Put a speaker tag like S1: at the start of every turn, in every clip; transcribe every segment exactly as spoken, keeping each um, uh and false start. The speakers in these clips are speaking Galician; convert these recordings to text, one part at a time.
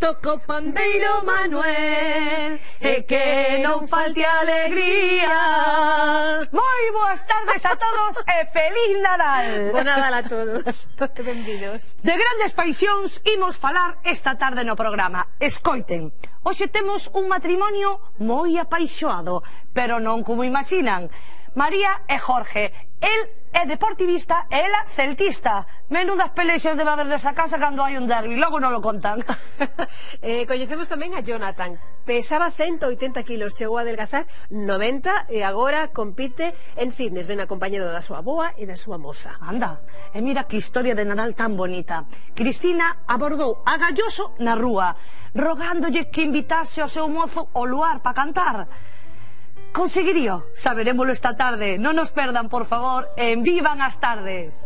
S1: toco pandeiro Manuel, e que non falte alegría.
S2: Moi boas tardes a todos e feliz Nadal.
S1: Bo Nadal a todos. Benvidos.
S2: De grandes paixóns imos falar esta tarde no programa. Escoiten, hoxe temos un matrimonio moi apaixoado, pero non como imaginan. María e Jorge, el é deportivista e ela celtista. Menudas pelexas debe haber nesa casa cando hai un derbi, logo non lo contan.
S1: eh, Coñecemos tamén a Jonathan. Pesaba ciento oitenta kilos, chegou a adelgazar noventa e agora compite en fitness, ben acompañado da súa boa e da súa moza.
S2: Anda, e mira que historia de Nadal tan bonita. Cristina abordou a Galloso na rúa, rogándolle que invitase ao seu mozo ao luar para cantar. Conseguirío? Saberémoslo esta tarde. Non nos perdan, por favor, en Vivan as Tardes.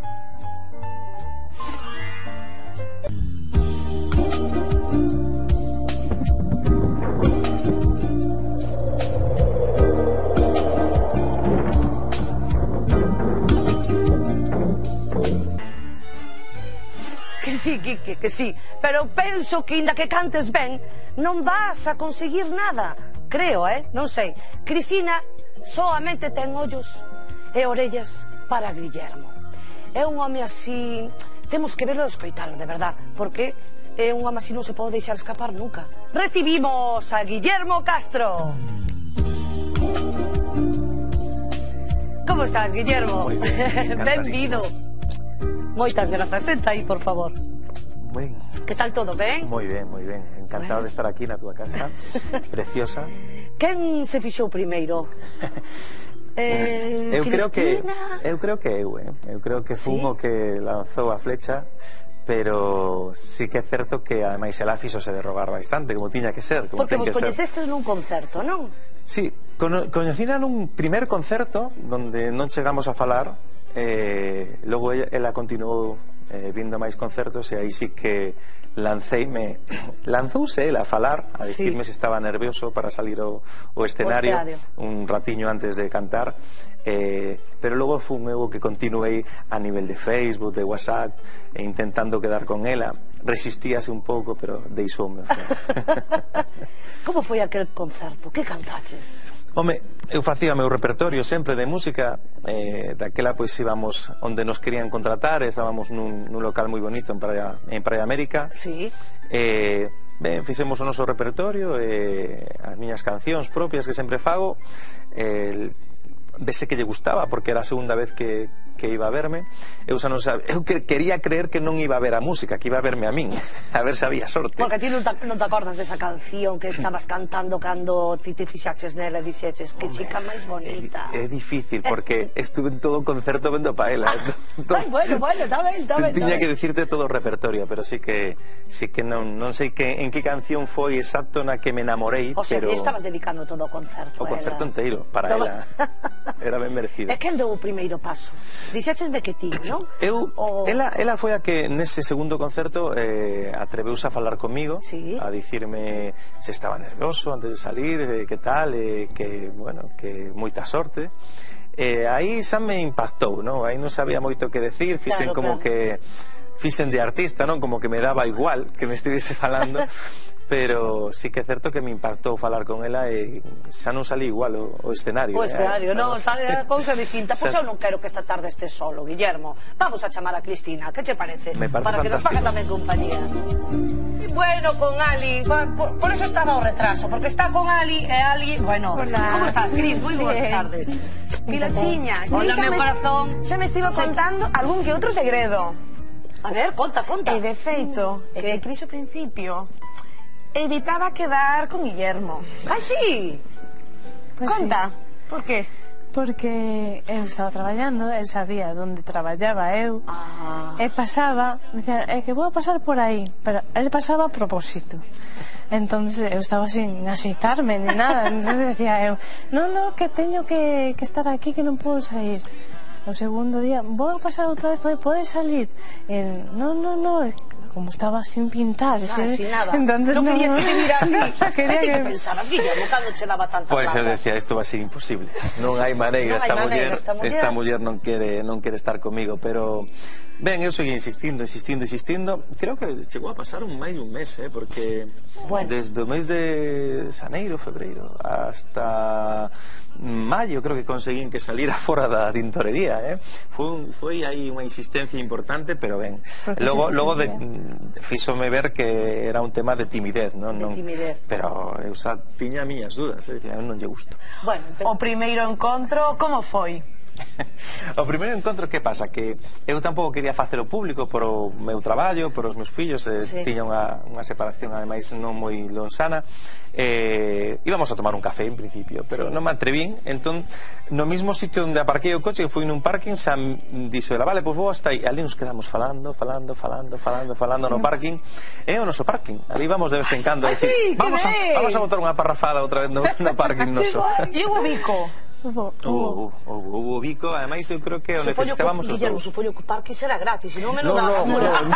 S2: Que sí, Quique, que sí. Pero penso que, inda que cantes ben, non vas a conseguir nada. Creo, eh? Non sei. Cristina soamente ten ollos e orellas para Guillermo. É un home así... Temos que verlo e escoitalo, de verdad, porque é un home así non se pode deixar escapar nunca. Recibimos a Guillermo Castro. Como estás, Guillermo?
S3: Moi ben,
S2: Benvido. Moitas grazas. Senta aí, por favor.
S3: Ben.
S2: Que tal todo, ben?
S3: Moi ben, moi ben. Encantado
S2: Bueno.
S3: de estar aquí na túa casa. Preciosa.
S2: Quen se fixou primeiro? Eh,
S3: eu creo que
S2: Cristina?
S3: eu creo que eu, eh. Eu creo que fun
S2: Sí?
S3: o que lanzou a flecha, pero sí que é certo que ademais ela fixose de rogar bastante, como tiña que ser, como
S2: Porque
S3: ten
S2: vos
S3: que ser.
S2: coñecestes nun concerto, non?
S3: Sí, cono coñecina nun primer concerto donde non chegamos a falar, eh, logo ela, ela continuou eh, vindo máis concertos e aí sí que lanceime, lanzouse ela a falar, a dicirme
S2: Sí.
S3: se estaba nervioso para salir ao, ao escenario,
S2: escenario.
S3: un ratiño antes de cantar, eh, pero logo fun eu que continuei a nivel de Facebook, de WhatsApp, e intentando quedar con ela. Resistíase un pouco, pero deixoume.
S2: Como foi aquel concerto? Que cantaches?
S3: Home, eu facía o meu repertorio sempre de música, eh, daquela pois íbamos onde nos querían contratar, estábamos nun, nun local moi bonito en Praia, en Praia América.
S2: Sí.
S3: Eh, ben, fixemos o noso repertorio, eh, as miñas cancións propias que sempre fago, eh, vese que lle gustaba porque era a segunda vez que, que iba a verme. Eu xa non sabía, eu que, quería creer que non iba a ver a música, que iba a verme a min, a ver se había sorte.
S2: Porque ti non te, non te acordas desa canción que estabas cantando cando ti te fixaches nela e dixeches que chica máis bonita.
S3: É, é difícil porque estuve en todo o concerto vendo pa ela.
S2: Ai, bueno, bueno, está ben, está ben.
S3: Tiña que decirte todo o repertorio, pero sí que sí que non non sei que en que canción foi exacto na que me enamorei,
S2: O sea,
S3: pero
S2: que estabas dedicando todo o concerto.
S3: o concerto
S2: ela.
S3: inteiro para
S2: Toma.
S3: ela. Era ben merecido.
S2: E quen deu o primeiro paso? Dixéchesme que ti, non?
S3: Eu,
S2: O...
S3: ela, ela foi a que nese segundo concerto eh, atreveuse a falar comigo,
S2: Sí.
S3: a dicirme se estaba nervioso antes de salir, eh, que tal, eh, que, bueno, que moita sorte. Eh, aí xa me impactou, non? Aí non sabía moito que decir, fixen
S2: Claro,
S3: como
S2: claro.
S3: que fixen de artista, non? Como que me daba igual que me estivese falando. Pero sí que é certo que me impactou falar con ela e xa non salí igual o, o escenario.
S2: O escenario,
S3: eh,
S2: non, sale a cousa distinta. Pois
S3: xa-
S2: eu non quero que esta tarde estés solo, Guillermo. Vamos a chamar a Cristina, que che parece?
S3: Me parece
S2: Para que nos faga
S3: fantástico.
S2: tamén compañía. Y bueno, con Ali, por, por, por eso estaba o retraso, porque está con Ali e Ali, bueno,
S4: Hola.
S2: ¿cómo estás, Cris? Moi boas
S4: Bien.
S2: tardes. Pilachiña,
S4: Hola,
S2: hola, meu
S4: me-
S2: corazón.
S4: Xa me estivo contando algún que outro segredo.
S2: A ver, conta, conta.
S4: E de feito, é que Cris ao principio evitaba quedar con Guillermo.
S2: Ai, sí.
S5: Pues
S4: Conta,
S5: sí,
S4: por qué?
S5: porque eu estaba traballando, el sabía onde traballaba eu,
S2: Ah.
S5: e pasaba, dicía, é que vou pasar por aí, pero el pasaba a propósito. Entonces eu estaba sin axitarme ni nada, entonces decía eu, no, no, que teño que, que estar aquí, que non podo sair. O segundo día, vou pasar outra vez, pode, pode salir. El, no, no, no, como estaba sin pintar,
S2: Ah,
S5: ese-
S2: sin nada.
S5: entonces
S2: No querías que te mirase.
S5: quería
S2: Quería que
S5: que...
S2: pensabas, Guillermo, cando che daba tanta
S3: Pois eu
S2: plata?
S3: decía, isto vai ser imposible. Non hai maneira,
S2: Non hai
S3: esta
S2: maneira,
S3: muller,
S2: esta muller.
S3: esta muller non quere non quere estar comigo, pero ben, eu segui insistindo, insistindo, insistindo. Creo que chegou a pasar un máis de un mes, eh, porque
S2: Bueno.
S3: desde o mes de xaneiro, febreiro, hasta maio creo que conseguín que salira fora da tintorería, eh. Foi un, foi aí unha insistencia importante, pero ben.
S5: Porque
S3: Logo
S5: se-
S3: logo
S5: se
S3: de, fíxome ver que era un tema de timidez, non?
S2: De
S3: non
S2: timidez.
S3: Pero eu xa tiña as miñas dudas, eh, dicía, eu non lle gusto.
S2: Bueno,
S4: O primeiro encontro, como foi?
S3: O primeiro encontro, que pasa? Que eu tampouco quería facelo público por o meu traballo, por os meus fillos, eh,
S2: Sí.
S3: tiña unha, unha separación ademais non moi lonsana, eh, íbamos a tomar un café en principio, pero
S2: Sí.
S3: non me atrevín. Entón, no mismo sitio onde aparquei o coche, que fui nun parking, xa dixo ela, vale, pois vou hasta aí. Ali nos quedamos falando, falando, falando, falando, falando no parking. É o noso parking, ali vamos de vez en cando a
S2: Ah,
S3: decir,
S2: sí, que
S3: vamos, a,
S2: ben.
S3: vamos a botar unha parrafada outra vez no, no parking noso.
S4: E o bico?
S5: Hubo-
S3: Hubo,
S5: hubo-
S3: hubo, hubo bico, ademais eu creo que o
S2: supoño
S3: necesitábamos
S2: que,
S3: os
S2: Guillermo,
S3: dous.
S2: supoño que o parque será gratis, se non me lo
S3: No,
S2: daba.
S3: no, no, no.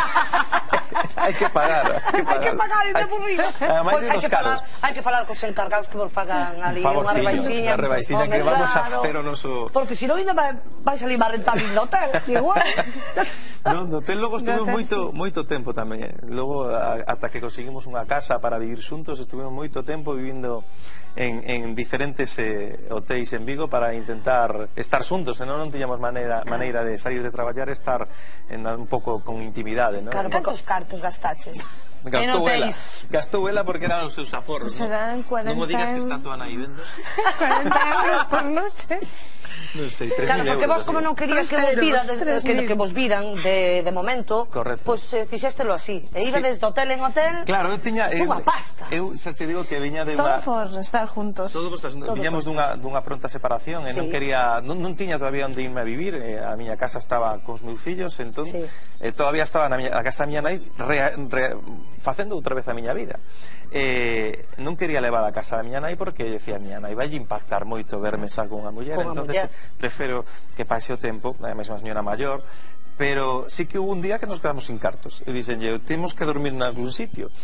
S3: Hai que pagar, hai que pagar.
S2: Hai que pagar, e de por riba.
S3: Ademais
S2: Pois
S3: de
S2: hai
S3: los
S2: que falar,
S3: caros.
S2: hai que falar cos encargados que vos fagan ali
S3: Un
S2: unha
S3: favorciño,
S2: rebaixiña.
S3: unha rebaixiña que
S2: Home,
S3: vamos a
S2: claro.
S3: hacer o noso-
S2: Porque se non ainda vai, vai salir máis rentable no hotel, igual.
S3: No, no hotel logo estuvemos
S5: No hotel,
S3: moito moito tempo tamén. eh. Logo a, ata que conseguimos unha casa para vivir xuntos, estuvemos moito tempo vivindo en, en diferentes eh, hotéis en Vigo para intentar estar xuntos, senón non tiñamos maneira maneira de sair de traballar e estar en, un pouco con intimidade, ¿no?
S2: Claro,
S4: Cantos cartos gastaches?
S3: Gastou
S4: En
S3: ela,
S4: hotéis.
S3: gastou ela porque eran os seus aforros,
S5: Pues
S3: ¿no?
S5: serán
S3: Non mo digas que
S5: cuarenta
S3: está tua nai vendo.
S5: cuarenta euros por noche.
S3: Non sei, tres
S2: Claro,
S3: mil
S2: porque
S3: euros,
S2: vos como
S3: así.
S2: non querías que vos
S5: Tres
S2: viran,
S5: euros,
S2: de-
S5: tres
S2: que,
S5: mil.
S2: que vos viran de, de momento,
S3: Correcto.
S2: pois pues, eh, fixéstelo así. E iba
S3: Sí.
S2: desde hotel en hotel.
S3: Claro, eu tiña eu,
S2: Unha pasta.
S3: Eu xa te digo que viña de
S5: Todo
S3: unha
S5: por estar juntos.
S3: Todo vos
S2: Todo
S3: viñamos dunha, dunha pronta separación e
S2: Sí.
S3: non quería non, non tiña todavía onde irme a vivir, eh, a miña casa estaba cos meus fillos, entón
S2: Sí.
S3: eh, todavía estaba na miña, a casa da miña nai re, re, facendo outra vez a miña vida. Eh, non quería levar a casa da miña nai porque decía, a miña nai vai impactar moito verme xa con unha muller,
S2: Con unha
S3: entonces
S2: muller.
S3: prefiro que pase o tempo, ademais unha señora maior, pero sí que hubo un día que nos quedamos sin cartos e dixenlle, temos que dormir en algún sitio.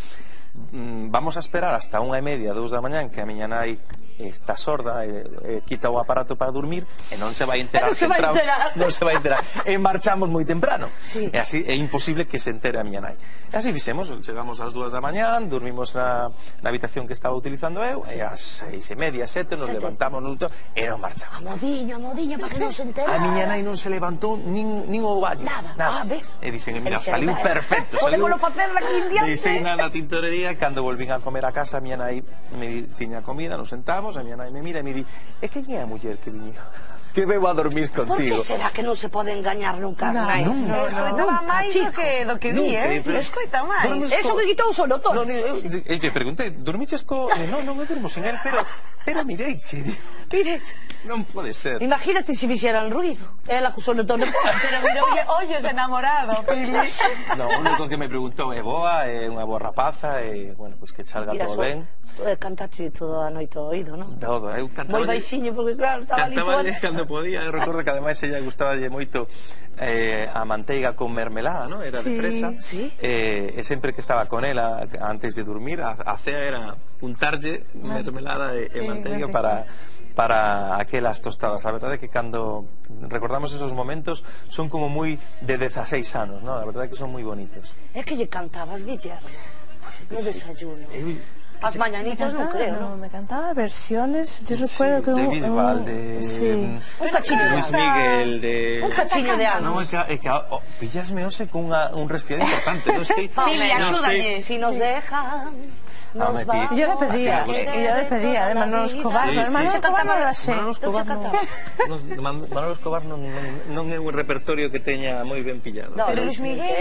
S3: Mm, vamos a esperar hasta unha e media, dous da mañán, que a miña nai está sorda e, e quita o aparato para dormir e non se vai enterar
S2: Non se
S3: que
S2: vai
S3: entramos,
S2: enterar.
S3: non se vai enterar e marchamos moi temprano.
S2: Sí.
S3: E así é imposible que se entere a miña nai. E así fixemos, chegamos ás dúas da mañán, dormimos na, na habitación que estaba utilizando eu, e ás seis e media, sete, nos
S2: Sete.
S3: levantamos no e nos marchamos.
S2: A modiño, a modiño, para que non se enterara.
S3: A miña nai non se levantou nin, nin o baño.
S2: Nada. Ah,
S3: nada.
S2: ves?
S3: E dixen, mira,
S2: Dixen,
S3: saliu
S2: "Ben,
S3: perfecto.
S2: podémolo facer daqui en diante".
S3: Dixen na, na tintorería, cando volvín a comer a casa, a miña nai me di, tiña comida, nos sentamos, a miña nai me mira e me di, e quen é a muller que viña? Que veu a dormir
S2: Por que
S3: contigo?
S2: será que non se pode engañar nunca?
S5: No,
S2: máis?
S5: nunca.
S4: No, Escoitaba máis do que, do que di,
S3: Nunca,
S4: eh?
S3: pero-
S4: Escoita máis.
S3: Dormes
S2: Eso que quitou o sono todo.
S3: Non, eu, eu, eu preguntei, dormiches co... Non, non, eu durmo sin él, pero, pero mireiche, digo,
S2: Mire,
S3: non pode ser.
S2: imagínate se fixeran ruido. Ela co sono todo.
S4: Pero mira, oye, ollos enamorado, Pili.
S3: No, o único que me preguntou é boa, é unha boa rapaza, e, bueno, pois pues que salga
S2: Mira,
S3: todo
S2: so,
S3: ben.
S2: eh, cantache toda a noite ao oído, non?
S3: Todo, eu cantaba.
S2: Moi baixiño, porque claro, estaba ali
S3: Cantaba
S2: toda...
S3: cando podía, eu recordo que ademais ella gustaballe moito eh, a manteiga con mermelada, ¿no? Era de
S5: Sí,
S3: fresa.
S2: sí.
S3: Eh, e sempre que estaba con ela antes de dormir, a, a cea era untarlle mermelada e, e
S5: Sí,
S3: manteiga
S5: manteca.
S3: para para aquelas tostadas. A verdade é que cando recordamos esos momentos son como moi de dezaseis anos, ¿no? A verdade é que son moi bonitos.
S2: É que lle cantabas, Guillermo, no desayuno.
S3: Eu,
S2: As mañanitas non creo,
S5: no,
S2: non?
S5: me cantaba versiones. Yo recuerdo que
S3: de
S5: un-
S3: Bisbal,
S5: un-
S3: de
S5: sí.
S2: Un cachiño de
S3: Luis
S2: ano.
S3: Miguel, de
S2: Un cachiño de
S3: Non,
S2: anos.
S3: é que, é que oh, pillasme hoxe con unha, un resfriado importante, non sei.
S4: Pili,
S3: non
S4: axúdalle.
S2: Si nos dejan, nos
S3: Home,
S2: vamos.
S3: Pi.
S5: Yo le pedía,
S3: Ah, sí,
S5: y yo le pedía, de Manolo Escobar.
S3: Sí,
S5: pero
S3: sí.
S5: Manolo Escobar no la sé.
S3: Manolo Escobar
S2: Non
S3: non,
S2: che cantaba.
S3: non, Man- Manolo Escobar non, non, non é un repertorio que teña moi ben pillado.
S2: No,
S4: Pero
S2: Luis
S4: Luis
S2: Miguel,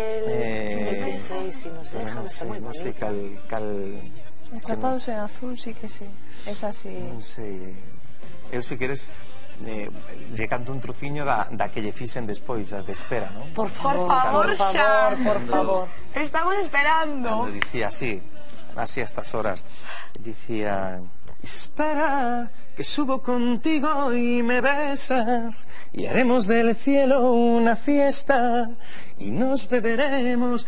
S3: Eh,
S2: si nos dejan, si nos
S3: Pero
S2: dejan,
S3: non
S2: está
S3: sei,
S2: moi
S3: non sei
S2: bonito.
S3: cal, cal
S5: Atrapados en azul, sí que sí. Es así.
S3: non sei. Eu se queres eh, lle canto un truciño da, da que lle fixen despois, a de espera, non?
S2: Por favor,
S4: Por favor,
S2: por
S4: xa.
S2: favor, por favor.
S4: Estamos esperando.
S3: Cando dicía así, así a estas horas, dicía: espera, que subo contigo y me besas, y haremos del cielo una fiesta, y nos beberemos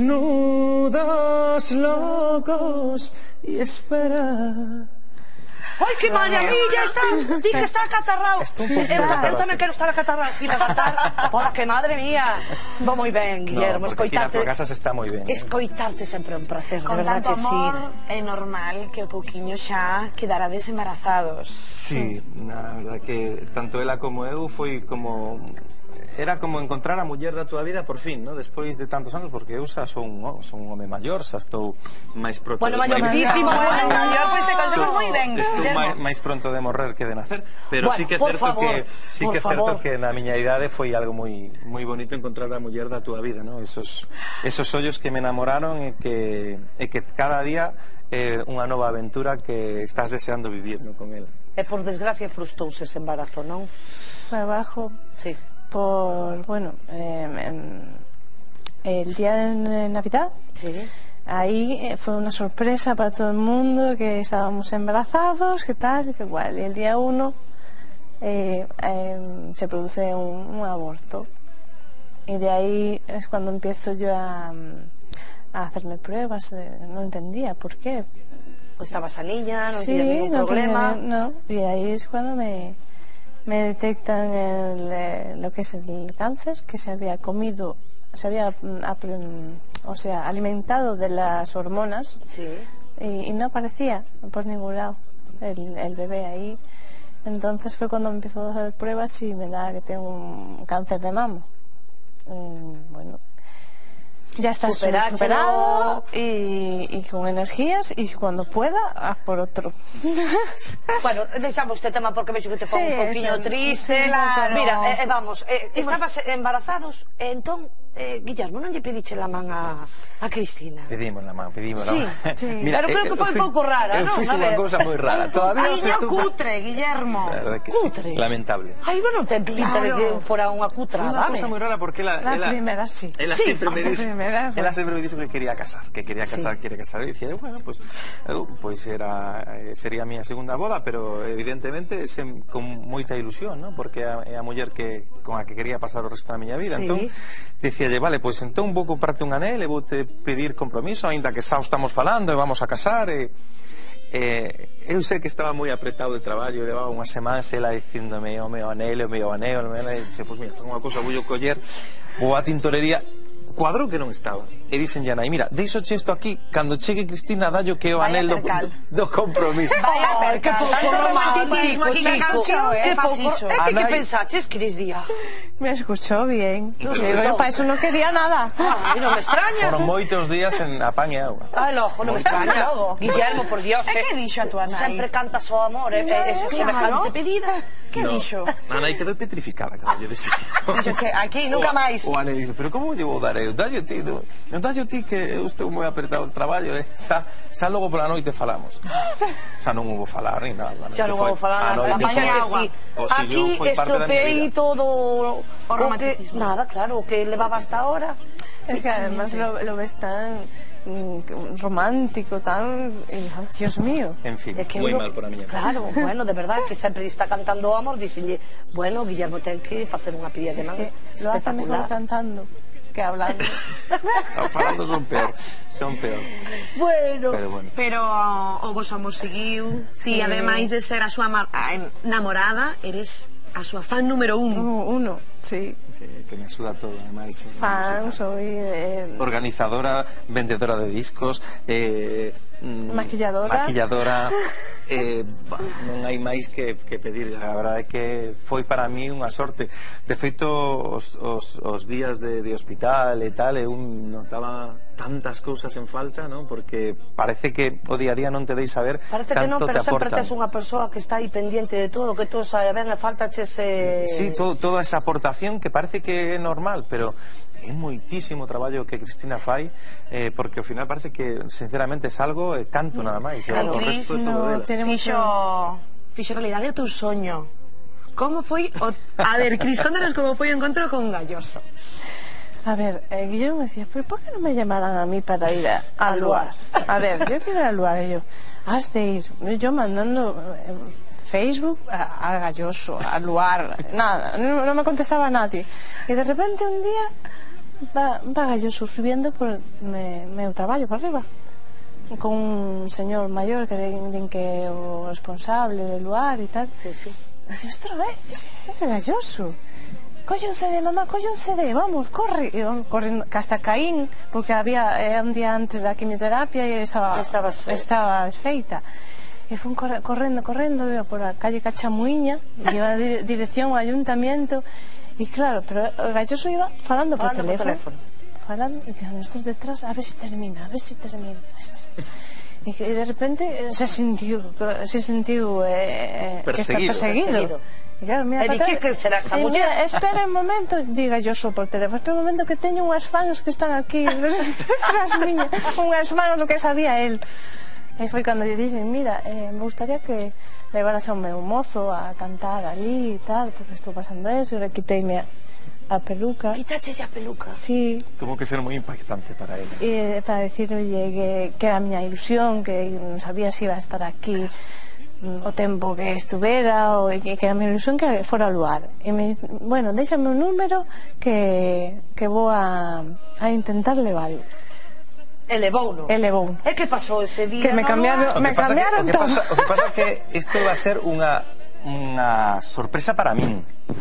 S3: desnudos, locos, y espera.
S2: Ai, que maravilla, está, di que está acatarrado.
S3: Estou un
S2: Sí,
S3: poquito
S2: eu,
S3: acatarrado,
S2: eu tamén
S3: sí.
S2: quero estar acatarrado así de cantar. Porque, madre mía, vou moi ben, Guillermo,
S3: No, porque aquí na
S2: escoitarte.
S3: tua casa se está moi ben, eh.
S2: Escoitarte sempre é un placer, de
S4: Con
S2: verdad
S4: tanto
S2: que sí.
S4: amor é normal que o pouquiño xa quedarades embarazados.
S3: Sí, na verdad que tanto ela como eu foi como... Era como encontrar a muller da tua vida por fin, ¿no? Despois de tantos anos, porque eu xa son, oh, son un home maior, xa estou máis pronto...
S2: Bueno,
S3: máis-
S2: maiorísimo,
S4: Bueno,
S2: bueno,
S4: mellor, pois te conservas
S3: Estou-
S4: moi ben,
S3: Estou
S4: Guillermo.
S3: máis, máis pronto de morrer que de nacer, pero
S2: Bueno,
S3: sí que é
S2: por
S3: certo
S2: favor,
S3: que sí
S2: por
S3: que é certo
S2: favor.
S3: que na miña idade foi algo moi moi bonito encontrar a muller da tua vida, ¿no? Esos esos ollos que me enamoraron e que e que cada día é unha nova aventura que estás deseando vivir, ¿no? Con ela.
S2: E por desgracia frustouse ese embarazo, non?
S5: Fue abajo
S2: Sí.
S5: por, bueno, eh, em, el día de Navidad.
S2: Sí.
S5: Ahí eh, fue una sorpresa para todo el mundo que estábamos embarazados, que tal, que igual. Y el día uno eh, eh, se produce un, un aborto. Y de ahí es cuando empiezo yo a, a hacerme pruebas. eh, no entendía por qué.
S2: Estabas a niña, non
S5: Sí,
S2: tiñas ningún
S5: no
S2: problema.
S5: tenía- no. Y ahí es cuando me, me detectan el, eh, lo que es el cáncer, que se había comido, se había mm, ap- mm, o sea, alimentado de las hormonas
S2: Sí.
S5: y, y no aparecía por ningún lado el, el bebé ahí. Entonces fue cuando empezó a hacer pruebas y me da que tengo un cáncer de mama. Mm, bueno, ya está
S2: Superáchelo.
S5: superado y, y con energías, y cuando pueda, a por otro.
S2: Bueno, deixamos este tema porque vexo que te fue
S5: Sí,
S2: un poquinho
S5: eso,
S2: triste.
S5: sí, claro.
S2: Mira, eh, eh, vamos, eh, estabas embarazados, e entón, eh, Guillermo, non lle pediche la man a, a Cristina?
S3: Pedimos la man, pedimos
S2: Sí,
S3: la man.
S5: sí.
S2: Pero creo que foi un pouco rara,
S3: eu
S2: non?
S3: fixe
S2: A
S3: unha
S2: ver.
S3: cousa moi rara. Todavía
S4: Ay,
S3: os
S4: no
S3: estou...
S4: cutre, Guillermo.
S3: La verdad que
S2: Cutre.
S3: sí, lamentable.
S2: Ai, bueno, ten pinta de que
S4: Claro.
S2: fora unha
S3: Foi
S2: cutrada,
S3: unha cousa moi rara porque ela,
S5: La
S3: ela,
S5: primera sí.
S3: ela
S2: Sí,
S3: sempre me
S5: la
S3: dixo,
S5: primera fue-
S3: ela sempre me dixo que quería casar, que quería casar, quería casar, e dicía, bueno, pues, eu, pois era eh, sería a miña segunda boda, pero evidentemente sem, con moita ilusión, ¿no? Porque é a, é a muller que con a que quería pasar o resto da miña vida.
S2: Sí.
S3: Entón, dicíalle, vale, pois entón vou comprarte un anel e vou te pedir compromiso, aínda que xa o estamos falando e vamos a casar e Eh, eu sei que estaba moi apretado de traballo, levaba unhas semanas ela dicíndome o meu anel, o meu anel, o meu anel, e dixe, pois mira, unha cousa vou coller, vou á tintorería, cuadrou que non estaba. E dixen Janai, mira, deixoche isto aquí, cando chegue Cristina dallo que é o
S4: Vaya
S3: anel do,
S4: percal.
S3: do compromiso.
S4: Vaya
S2: Ai, que
S4: percal,
S2: pouco
S4: tanto romanticismo
S2: romántico,
S4: aquí na
S2: chico.
S4: canción,
S2: Que
S4: eh, fas
S2: pouco.
S4: iso.
S2: E que que
S3: Anai-
S2: pensaches, Cris Díaz?
S5: Me escuchó bien.
S3: No,
S5: Digo, yo para eso no quería nada.
S2: Ai, non me extraña.
S3: Foron moitos días en a pan e agua.
S2: Ai, logo, non me extraña.
S4: Logo.
S2: Guillermo, por Dios,
S4: E
S2: eh,
S4: que dixo a tua nai?
S2: sempre cantas o amor, eh, eh, ese
S4: Claro.
S2: semejante pedida.
S4: Que
S3: No,
S4: dixo?
S3: A nai quedou petrificada cando lle dixen.
S4: Dixo, che, aquí, nunca
S3: O-
S4: máis.
S3: O anel dixo, pero como lle vou dar eu? Dallo ti, non? Non dallo ti que eu estou moi apretado de traballo, eh? Xa, xa logo pola noite falamos. Xa non hubo falar ni nada. a noite
S2: Xa non
S3: foi-
S2: vou falar
S3: a
S2: nada.
S3: noite
S4: Apaña
S3: foi-
S2: Dixeches
S4: agua.
S2: ti,
S3: O
S2: aquí
S3: sillón foi parte da miña
S2: estropeei
S3: vida.
S2: todo o que,
S4: romanticismo.
S2: nada, claro, o que levaba hasta ahora.
S5: Es que además lo, lo ves tan mm, romántico, tan... y, ay, Dios mío.
S3: En fin,
S2: É que
S3: moi
S2: uno-
S3: mal por a miña parte.
S2: Claro, bueno, de verdad que sempre está cantando o amor, dicille, bueno, Guillermo ten que facer unha pedida de
S5: Es
S2: man
S5: que lo hace mejor
S2: espectacular.
S5: cantando que hablando.
S3: Ah, falando son peor, son peor.
S2: Bueno,
S3: Pero bueno.
S4: Pero o vos amor seguiu. Si,
S5: Sí.
S4: ademais de ser a súa ma- a enamorada, eres a súa fan número un.
S5: Uno, uno, sí.
S3: Sí, que me axuda todo, ademais. eh,
S5: Fan,
S3: música.
S5: soy eh,
S3: Organizadora, vendedora de discos, eh, mm,
S5: Maquilladora.
S3: maquilladora, eh, bah, non hai máis que, que pedir. A verdade é que foi para mí unha sorte. De feito, os, os, os días de, de hospital e tal, eu notaba tantas cousas en falta, ¿no? Porque parece que o día a día non te deis saber
S2: parece que
S3: canto
S2: non, pero
S3: te
S2: sempre
S3: aportan.
S2: tes unha persoa que está aí pendiente de todo, que todo sabe ben, e falta ese...
S3: Sí, todo, toda esa aportación que parece que é normal, pero é moitísimo traballo que Cristina fai, eh, porque ao final parece que sinceramente es algo e canto nada máis,
S4: Claro,
S3: o
S4: Cris,
S3: resto é todo
S5: no,
S3: dela.
S5: tiene
S4: Fixo,
S5: mucho...
S4: fixo realidade o teu soño. Como foi o... A ver, Cris, contanos como foi o encontro con Galloso.
S5: A ver, eh, Guillermo me decía, pero ¿por qué no me llamaran a mí para ir a, a Luar? A ver, yo quiero ir a Luar. Y yo, has de ir. Yo mandando eh, Facebook a, a Galloso, a Luar, nada, no, no me contestaba nadie. Y de repente un día va, va Galloso subiendo por me, meu traballo para arriba, con un señor mayor que den que é o responsable de Luar e tal.
S2: Sí, sí.
S5: E digo, ostras, é Galloso. Colle un C D, mamá, colle un C D, vamos, corre. E vamos correndo, que hasta caín, porque había eh, un día antes da quimioterapia e estaba,
S2: estaba,
S5: estaba desfeita. E fun corre, correndo, correndo, iba por a calle Cachamuiña, e iba di, dirección ao ayuntamiento, e claro, pero o Galloso iba falando,
S2: Falando
S5: por teléfono.
S2: por teléfono.
S5: Falando, e que nosotros detrás, a ver si termina, a ver si termina. E que de repente eh, se sentiu, se sentiu eh,
S3: Perseguido.
S5: perseguido. E claro, mira,
S2: E di, que, que será esta
S5: e
S2: muller?
S5: mira, espera un momento, diga yo só por teléfono, espera un momento que teño unhas fans que están aquí as miñas, unhas fans o que sabía él. E foi cando lle dixen, mira, eh, me gustaría que levaras ao meu mozo a cantar ali e tal, porque estou pasando eso, e le quiteime a, a peluca.
S2: Quitaches a peluca.
S5: Sí,
S3: Tuvo que ser moi impactante para él.
S5: e para decirle que, que era a miña ilusión, que non sabía se iba a estar aquí mm, o tempo que estuvera, ou que, que era a miña ilusión que fora ao Luar. E me bueno, déxame un número que, que vou a, a intentar levarlo.
S2: Elevouno.
S5: Elevou.
S2: E que pasou ese día?
S5: Que me
S2: no
S5: cambiaron,
S3: O que
S5: me
S3: pasa que-
S5: cambiaron
S3: o que
S5: todo.
S3: pasa- O que pasa é que isto va a ser unha unha sorpresa para min.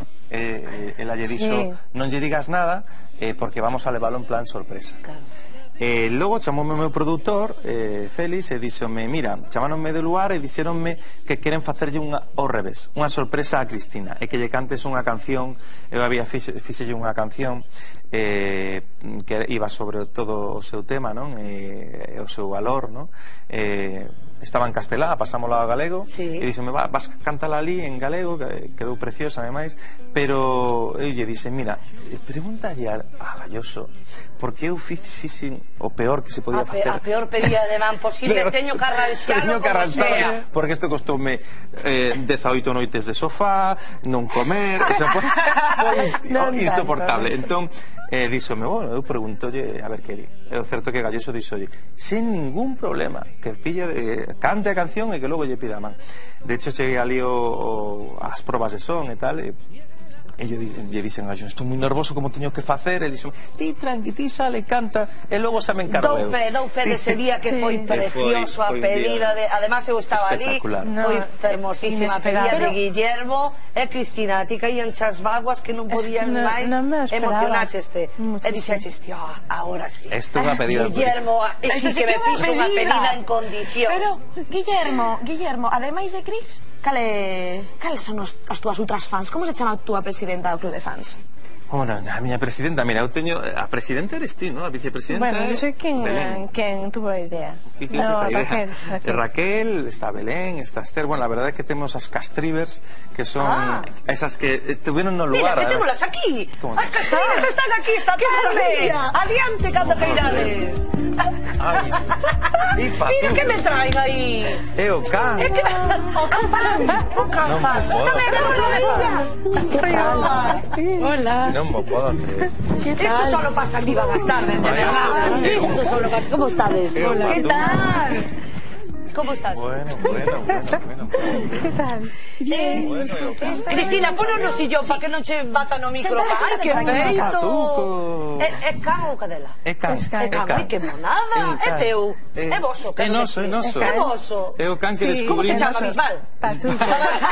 S3: Eh, ela lle dixo,
S5: Sí.
S3: non lle digas nada eh, porque vamos a leválo en plan sorpresa.
S2: Claro.
S3: Eh, logo chamoume o meu produtor eh, Félix e díxome, mira, chamáronme de Luar e dixeronme que queren facerlle unha ao revés, unha sorpresa a Cristina e que lle cantes unha canción. Eu había fixe, fixelle unha canción eh, que iba sobre todo o seu tema, non? E, e o seu valor, non? Eh, estaba en castelá, pasámosla ao galego.
S2: Sí.
S3: E díxome, va, vas cántala ali en galego, que quedou preciosa ademais, pero eu lle dixe, mira, pregúntalle a, a Galloso porque eu fixe, fixe o peor que se podía
S2: A, pe,
S3: facer.
S2: a peor pedida de man posible.
S3: Claro.
S2: Teño que arranxalo
S3: Teño que
S2: como
S3: arranxalo,
S2: sea.
S3: porque isto costoume eh, dezaoito noites de sofá, non comer, o sea, foi, foi
S5: Non
S3: insoportable. Entón, eh, díxome, bueno, eu preguntolle a ver que di. É o certo que Galloso díxolle, sen ningún problema, que pilla de, cante a canción e que logo lle pida a man. De hecho, cheguei ali o, o, as probas de son e tal, e E yo lle dixen a Galloso, estou moi nervoso como teño que facer, e dixo, ti tranqui, ti sale, canta, e logo xa me encargo
S2: Dou
S3: eu.
S2: fe, dou fe dese día que foi
S5: Sí.
S2: precioso a
S3: Foi- foi un
S2: pedida
S3: día
S2: de... Además eu estaba ali,
S3: espectacular.
S2: foi
S5: No,
S2: fermosísima a pedida
S5: inesperado.
S2: de Guillermo e Cristina, ti caían chas vaguas que non
S5: Es que
S2: podían
S5: no-
S2: máis,
S5: non me lo esperaba.
S2: emocionacheste. E
S5: Muchísimo.
S2: dixeches, tío, ahora sí.
S3: Esto é unha pedida.
S2: Guillermo, e sí
S4: Esto sí
S2: que me
S4: que é unha
S2: fixo unha
S4: pedida.
S2: pedida en condición.
S4: Pero, Guillermo, Guillermo, ademais de Cris, cale, cales son os, as túas outras fans? Como se chama a túa presidenta do club de fans?
S3: Bueno, a miña presidenta, mira, eu teño a presidenta eres ti, ¿no? A vicepresidenta.
S5: Bueno, yo soy quien,
S3: Belén.
S5: quien tuvo la idea.
S3: ¿Qué tienes
S5: No,
S3: esa idea?
S5: Raquel,
S3: Eh,
S5: Raquel.
S3: Raquel, está Belén, está Esther. Bueno, la verdad es que tenemos as castrivers, que son
S2: Ah.
S3: esas que estuvieron no
S2: Mira,
S3: lugar.
S2: metémolas
S3: además.
S2: aquí.
S3: ¿Cómo?
S2: As castrinas están aquí esta tarde. Adiante, cando queirades.
S3: Ay, y pa
S2: Mira
S3: tú.
S2: que me traen aí.
S3: É o can.
S2: É que o can fan, o can
S3: Non
S2: fan.
S3: me podo
S2: Soy
S5: Hola.
S3: Non me podo creer.
S2: Esto solo pasa aquí van as tardes, de
S3: Vaya.
S2: verdad. Esto solo pasa. ¿Cómo estades?
S3: Eh,
S2: Hola. ¿Qué
S3: tú.
S2: tal? ¿Cómo estás?
S3: Bueno, bueno, bueno, bueno.
S5: ¿Qué tal?
S2: Eh,
S3: Bueno, é o can.
S2: Cristina, ponos no sillón para que non che bata no micro.
S4: Sentate,
S2: Ai, que
S4: sentate,
S2: feito.
S3: Patuco.
S2: É é can ou cadela?
S3: É can.
S5: Es can.
S2: É can, ai, que monada.
S3: É un
S2: É
S3: can.
S2: teu.
S3: É-
S2: É voso.
S3: É noso, é noso.
S2: É voso.
S3: É o can que
S2: Sí. Como se
S3: descubrí.
S2: chama,
S5: noso.
S2: Bisbal?
S5: Patuco.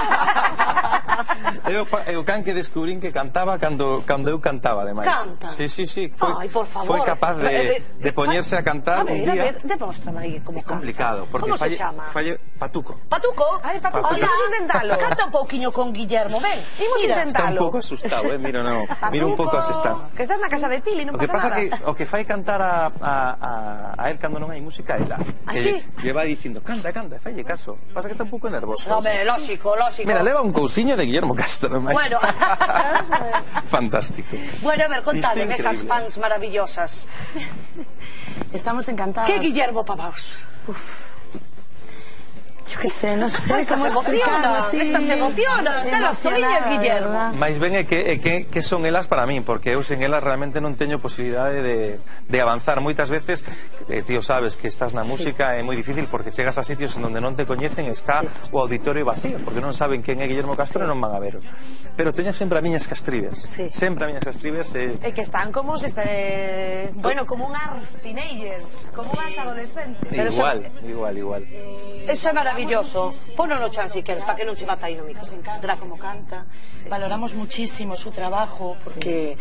S3: É o, pa- é o can que descubrín que cantaba cando, cando eu cantaba, ademais.
S2: Canta?
S3: Sí, sí, sí. Foi,
S2: Ai, por favor.
S3: foi capaz de,
S2: Eh, eh,
S3: de poñerse a cantar
S2: A ver,
S3: un
S2: a
S3: día.
S2: ver, demóstrame aí como
S3: É
S2: canta.
S3: complicado, porque
S2: Como
S3: falle,
S2: se chama?
S3: falle Patuco.
S2: Patuco?
S4: Ai, Patuco,
S2: Ola,
S4: vamos intentalo.
S2: Canta un pouquiño con Guillermo, ven.
S4: Imos
S2: Mira.
S4: intentar.
S3: Está un pouco asustado, eh, mira, no, mira un pouco asustado.
S4: Que estás na casa de Pili, non
S3: O que
S4: pasa
S3: pasa
S4: nada.
S3: que o que fai cantar a, a, a, a él cando non hai música é ela.
S2: ¿Ah,
S3: Que
S2: sí?
S3: lle vai dicindo, canta, canta, falle caso. Pasa que está un pouco nervoso.
S2: No, me, lógico, lógico.
S3: Mira, leva un cousiño de Guillermo Castro, máis.
S2: Bueno.
S3: Fantástico.
S2: Bueno, a ver, contadme
S3: Isto é
S2: esas
S3: increíble.
S2: fans maravillosas.
S4: Estamos encantadas.
S2: Que Guillermo Pavaos?
S4: Yo que sé, non sei
S2: Esta
S4: como
S2: se emociona,
S4: explicarlo.
S2: esta se emociona. Ten as toliñas, Guillermo.
S3: Mais ben é que, é que, que son elas para min, porque eu sen elas realmente non teño posibilidade de, de avanzar. Moitas veces, eh, tío, sabes que estás na música, é moi difícil porque chegas a sitios onde non te coñecen, está o auditorio vacío, porque non saben quen é Guillermo Castro e non van a ver. Pero teño sempre a miñas castribes,
S2: Sí.
S3: sempre a miñas castribes. E...
S4: É que están como se este... Bueno, como unhas teenagers, como unhas adolescentes.
S2: Pero
S3: Igual, igual, igual.
S2: Eso é maravilloso. Pono no chan si queres, para que non se bata aí no micro.
S6: Gracias como canta, valoramos muchísimo su trabajo porque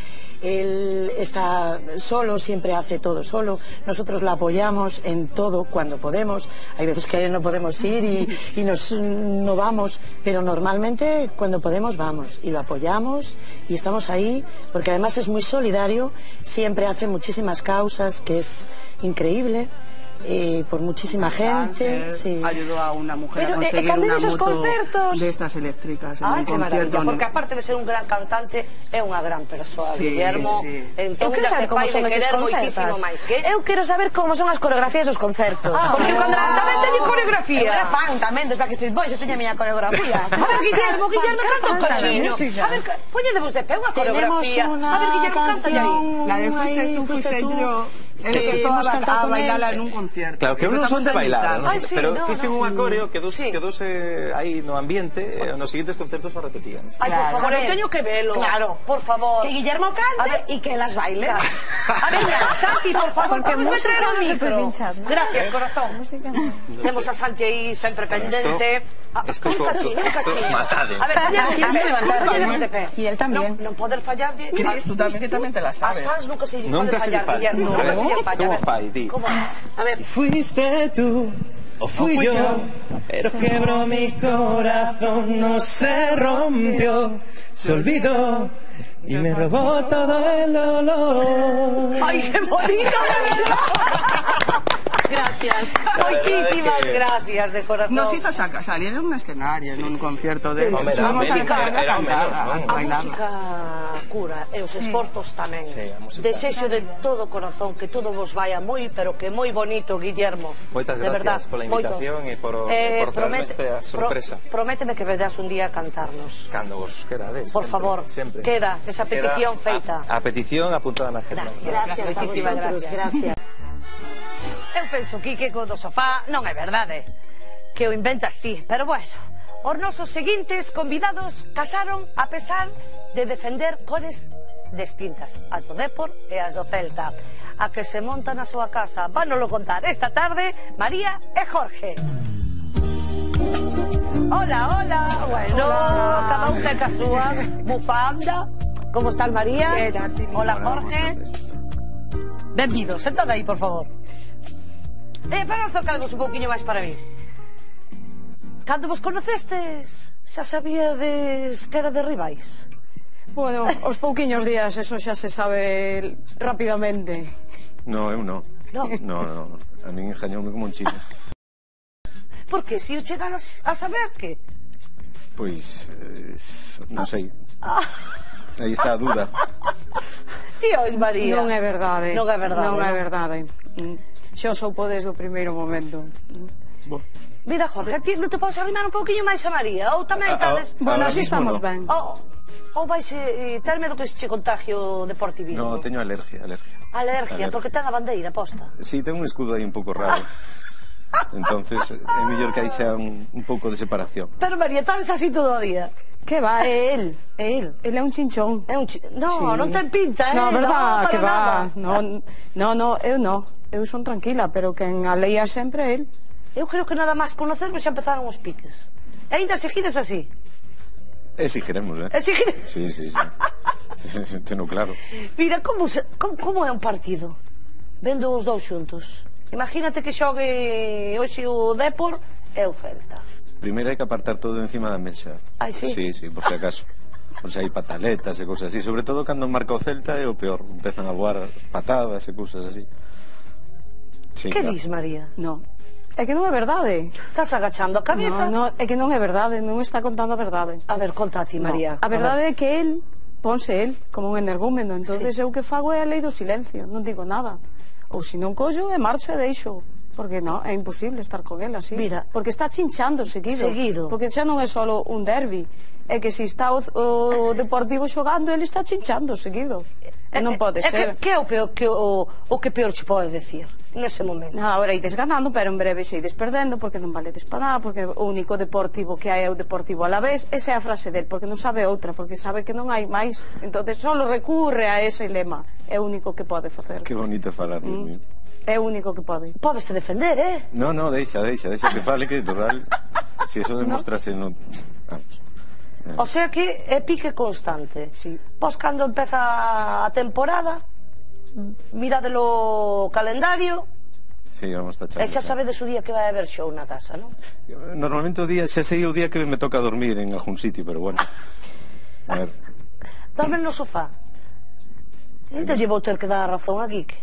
S6: él está solo, siempre hace todo solo, nosotros la apoyamos en todo cuando podemos, hay veces que no podemos ir y, y nos, no vamos, pero normalmente cuando podemos vamos y lo apoyamos y estamos ahí porque además es muy solidario, siempre hace muchísimas causas que es increíble. Eh, por muchísima gente, sí.
S7: Ayudó a una mujer
S4: Pero,
S7: a
S4: eh,
S7: conseguir
S4: cando
S7: una
S4: esos
S7: moto
S4: concertos.
S7: de estas eléctricas en
S2: Ai,
S7: un
S2: que
S7: concierto.
S2: maravilla,
S7: en-
S2: porque aparte de ser un gran cantante, é unha gran persoa,
S7: Sí,
S2: Guillermo.
S7: sí.
S2: Entón,
S4: Eu quero
S2: ainda
S4: saber
S2: se
S4: como
S2: fai
S4: son
S2: de
S4: esos
S2: querer moitísimo
S4: concertos.
S2: máis. Que?
S4: Eu quero saber como son as coreografías dos concertos.
S2: Ah, porque cando tamén teñen coreografía.
S4: Eu era fan tamén dos Backstreet Boys, eu teña a miña coreografía.
S2: A ver, Guillermo, Guillermo, canta un
S4: canta,
S2: cachino.
S4: música.
S2: A ver, poñedevos de pé unha
S4: Tenemos
S2: coreografía.
S4: una
S2: A ver, Guillermo, canta aí.
S4: canción.
S7: La de
S4: Ahí,
S7: fuiste tú,
S4: fuiste
S7: fuiste
S4: tú.
S7: yo. Él
S4: Que
S7: empezó
S4: hemos
S7: a,
S4: cantado
S7: a
S4: con
S7: bailarla
S4: él.
S7: en un concierto.
S3: Claro, que eu non son de bailar, non
S2: Ai,
S3: sei,
S2: sí,
S3: pero
S2: no,
S3: fixen
S2: no.
S3: un acorio que dos,
S2: Sí.
S3: que dos eh, aí no ambiente, e nos seguintes concertos o repetían.
S2: Ai, por
S4: Claro.
S2: favor, eu
S4: A ver.
S2: teño que velo.
S4: Claro.
S2: Por favor.
S4: Que Guillermo
S2: A
S4: cante
S2: ver.
S4: y que las baile.
S2: A ver, Santi, por favor,
S5: Porque
S2: vamos a
S5: música
S2: traer o
S5: non se
S2: micro.
S5: puede pinchar, ¿no?
S2: Gracias, corazón.
S5: Música no.
S2: Temos a Santi aí sempre pendente. Ah,
S3: esto
S2: un
S3: co-
S2: cachín, un
S3: esto
S2: cachín.
S3: matade.
S2: A ver, poñedevos
S4: ¿Quién se levanta?
S2: poñedevos de pé.
S4: Y él también.
S2: Non, non poder fallar de...
S7: Cris, tú también, que también te la
S2: As
S7: sabes.
S2: fans nunca se lle
S3: Nunca
S2: pode
S3: se lle
S2: fallar,
S3: falla.
S2: Guillermo.
S3: No.
S2: Nunca se lle falla.
S3: ¿Cómo
S2: A ver,
S3: fai, ti?
S2: ¿Cómo? A ver,
S3: Fuiste tú o fui,
S7: fui
S3: yo,
S7: yo,
S3: pero quebró mi corazón, no se rompió, se olvidó y me robó todo el olor.
S2: ¡ay, qué bonito!
S4: Gracias.
S2: Moitísimas
S3: que-
S2: gracias, de corazón.
S7: Nos hizo saca- salir en un escenario, en un concierto de...
S3: Hombre, era
S7: Vamos a
S3: médica,
S7: cantar,
S3: era
S7: a cantar,
S3: menos,
S7: a
S3: ¿no?
S2: A
S7: bailar.
S2: música cura e os esforzos tamén.
S3: Sí, a música.
S2: Desexo de todo corazón que todo vos vaya moi, pero que moi bonito, Guillermo.
S3: Moitas
S2: de verdad,
S3: gracias pola
S2: moito.
S3: invitación e por, e por traerme esta sorpresa.
S2: Pro, prométeme que verás un día a cantarnos.
S3: Cando vos querades.
S2: Por
S3: sempre,
S2: favor,
S3: sempre.
S2: queda esa petición
S3: Queda
S2: feita.
S3: A, a petición apuntada na agenda.
S4: Gracias a
S2: Moitísimas
S4: vosotros,
S2: gracias.
S4: gracias.
S2: Eu penso, Quique, que o do sofá non é verdade, que o inventas ti, pero bueno, os nosos seguintes convidados casaron a pesar de defender cores distintas, as do Dépor e as do Celta, a que se montan na súa casa. Vánoslo contar esta tarde María e Jorge. Hola, hola, bueno, cada un ten a súa bufanda. Como está María? Hola, Jorge. Benvidos, sentad aí, por favor. Eh, para acercarvos un pouquiño máis para mí. Cando vos conocestes, xa sabíades que era de rivais?
S8: Bueno, os pouquiños días, eso xa se sabe rapidamente.
S9: No, eu no.
S2: No.
S9: No, no, a min engañoume como un chino.
S2: Por que? Se o chegaras a saber que?
S9: Pois, eh, non sei.
S2: Ah,
S9: Aí está a duda.
S2: tío, María.
S8: Non é verdade.
S2: Non é verdade,
S8: Non é
S2: non?
S8: verdade. Mm. Xo soupo desde o primeiro momento.
S9: Bo.
S2: Mira, Jorge, ti non te podes arrimar un pouquiño máis a María? Ou tamén
S9: Ah,
S2: estades...
S9: ah,
S8: Bueno,
S9: Ahora
S8: así
S9: mismo
S8: estamos
S9: no.
S8: ben.
S2: Ou, ou vais eh, ter medo que se che contagio deportivismo?
S9: No, teño alergia, alergia.
S2: Alergia,
S9: Alergia.
S2: porque ten a bandeira posta.
S9: Si, ten un escudo aí un pouco raro. Entonces, é mellor que aí sea un, un pouco de separación.
S2: Pero María, estás así todo o día.
S8: Que va, é el, é el. El é un chinchón.
S2: É un chi... No,
S8: Sí.
S2: non ten pinta, eh?
S8: No, verdad,
S2: para
S8: que va.
S2: nada.
S8: No, no, no, eu no. Eu son tranquila, pero quen alea sempre é el.
S2: Eu creo que nada máis conocerme xa empezaron os piques. E ainda seguides así.
S9: Exigiremos, eh?
S2: E seguides...
S9: Sí, sí, sí. Teno claro.
S2: Mira, como, se... como, como é un partido? Vendo os dous xuntos. Imagínate que xogue hoxe o Dépor e o Celta.
S9: Primeiro hai que apartar todo encima da mesa.
S2: Ai, sí?
S9: Sí, sí, por si acaso. Por si hai pataletas e cousas así. Sobre todo cando marca o Celta é o peor. Empezan a voar patadas e cousas así. Sí,
S2: Que
S9: claro.
S2: dis, María?
S8: No. É que non é verdade.
S2: Estás agachando a cabeza?
S8: No, no, é que non é verdade, non está contando a verdade.
S2: A ver, conta a ti, María.
S8: No. A verdade é que el ponse el como un energúmeno, entonces
S2: Sí.
S8: eu que fago é a lei do silencio, non digo nada. Ou se non collo e marcho e deixo. Porque non, é imposible estar con el así.
S2: Mira.
S8: Porque está chinchando seguido.
S2: Seguido.
S8: Porque xa non é solo un derbi. É que se está o, o Deportivo xogando, ele está chinchando seguido. E non pode
S2: É
S8: ser.
S2: que, que é o, peor, que, o, o que peor che pode decir nese momento?
S8: Ahora ides ganando, pero en breve se ides perdendo, porque non valedes para nada, porque o único Deportivo que hai é o Deportivo Alavés. Esa é a frase del, porque non sabe outra, porque sabe que non hai máis. Entonces solo recurre a ese lema. É o único que pode facer.
S9: Que bonito falar, Dios mío.
S8: É o único que pode.
S2: Podeste defender, eh?
S9: No, no, deixa, deixa, deixa que fale, que total, si eso demostrase, no... Vamos.
S2: O sea que é pique constante.
S8: Sí.
S2: Vos cando empeza a temporada, miradelo o calendario,
S9: Sí, vamos tachando.
S2: e xa sabedes o día que vai haber show na casa, non?
S9: Normalmente o día, xa sei o día que me toca dormir en algún sitio, pero bueno. A ver.
S2: Dormen no sofá. Ainda lle vou ter que dar a razón a Quique.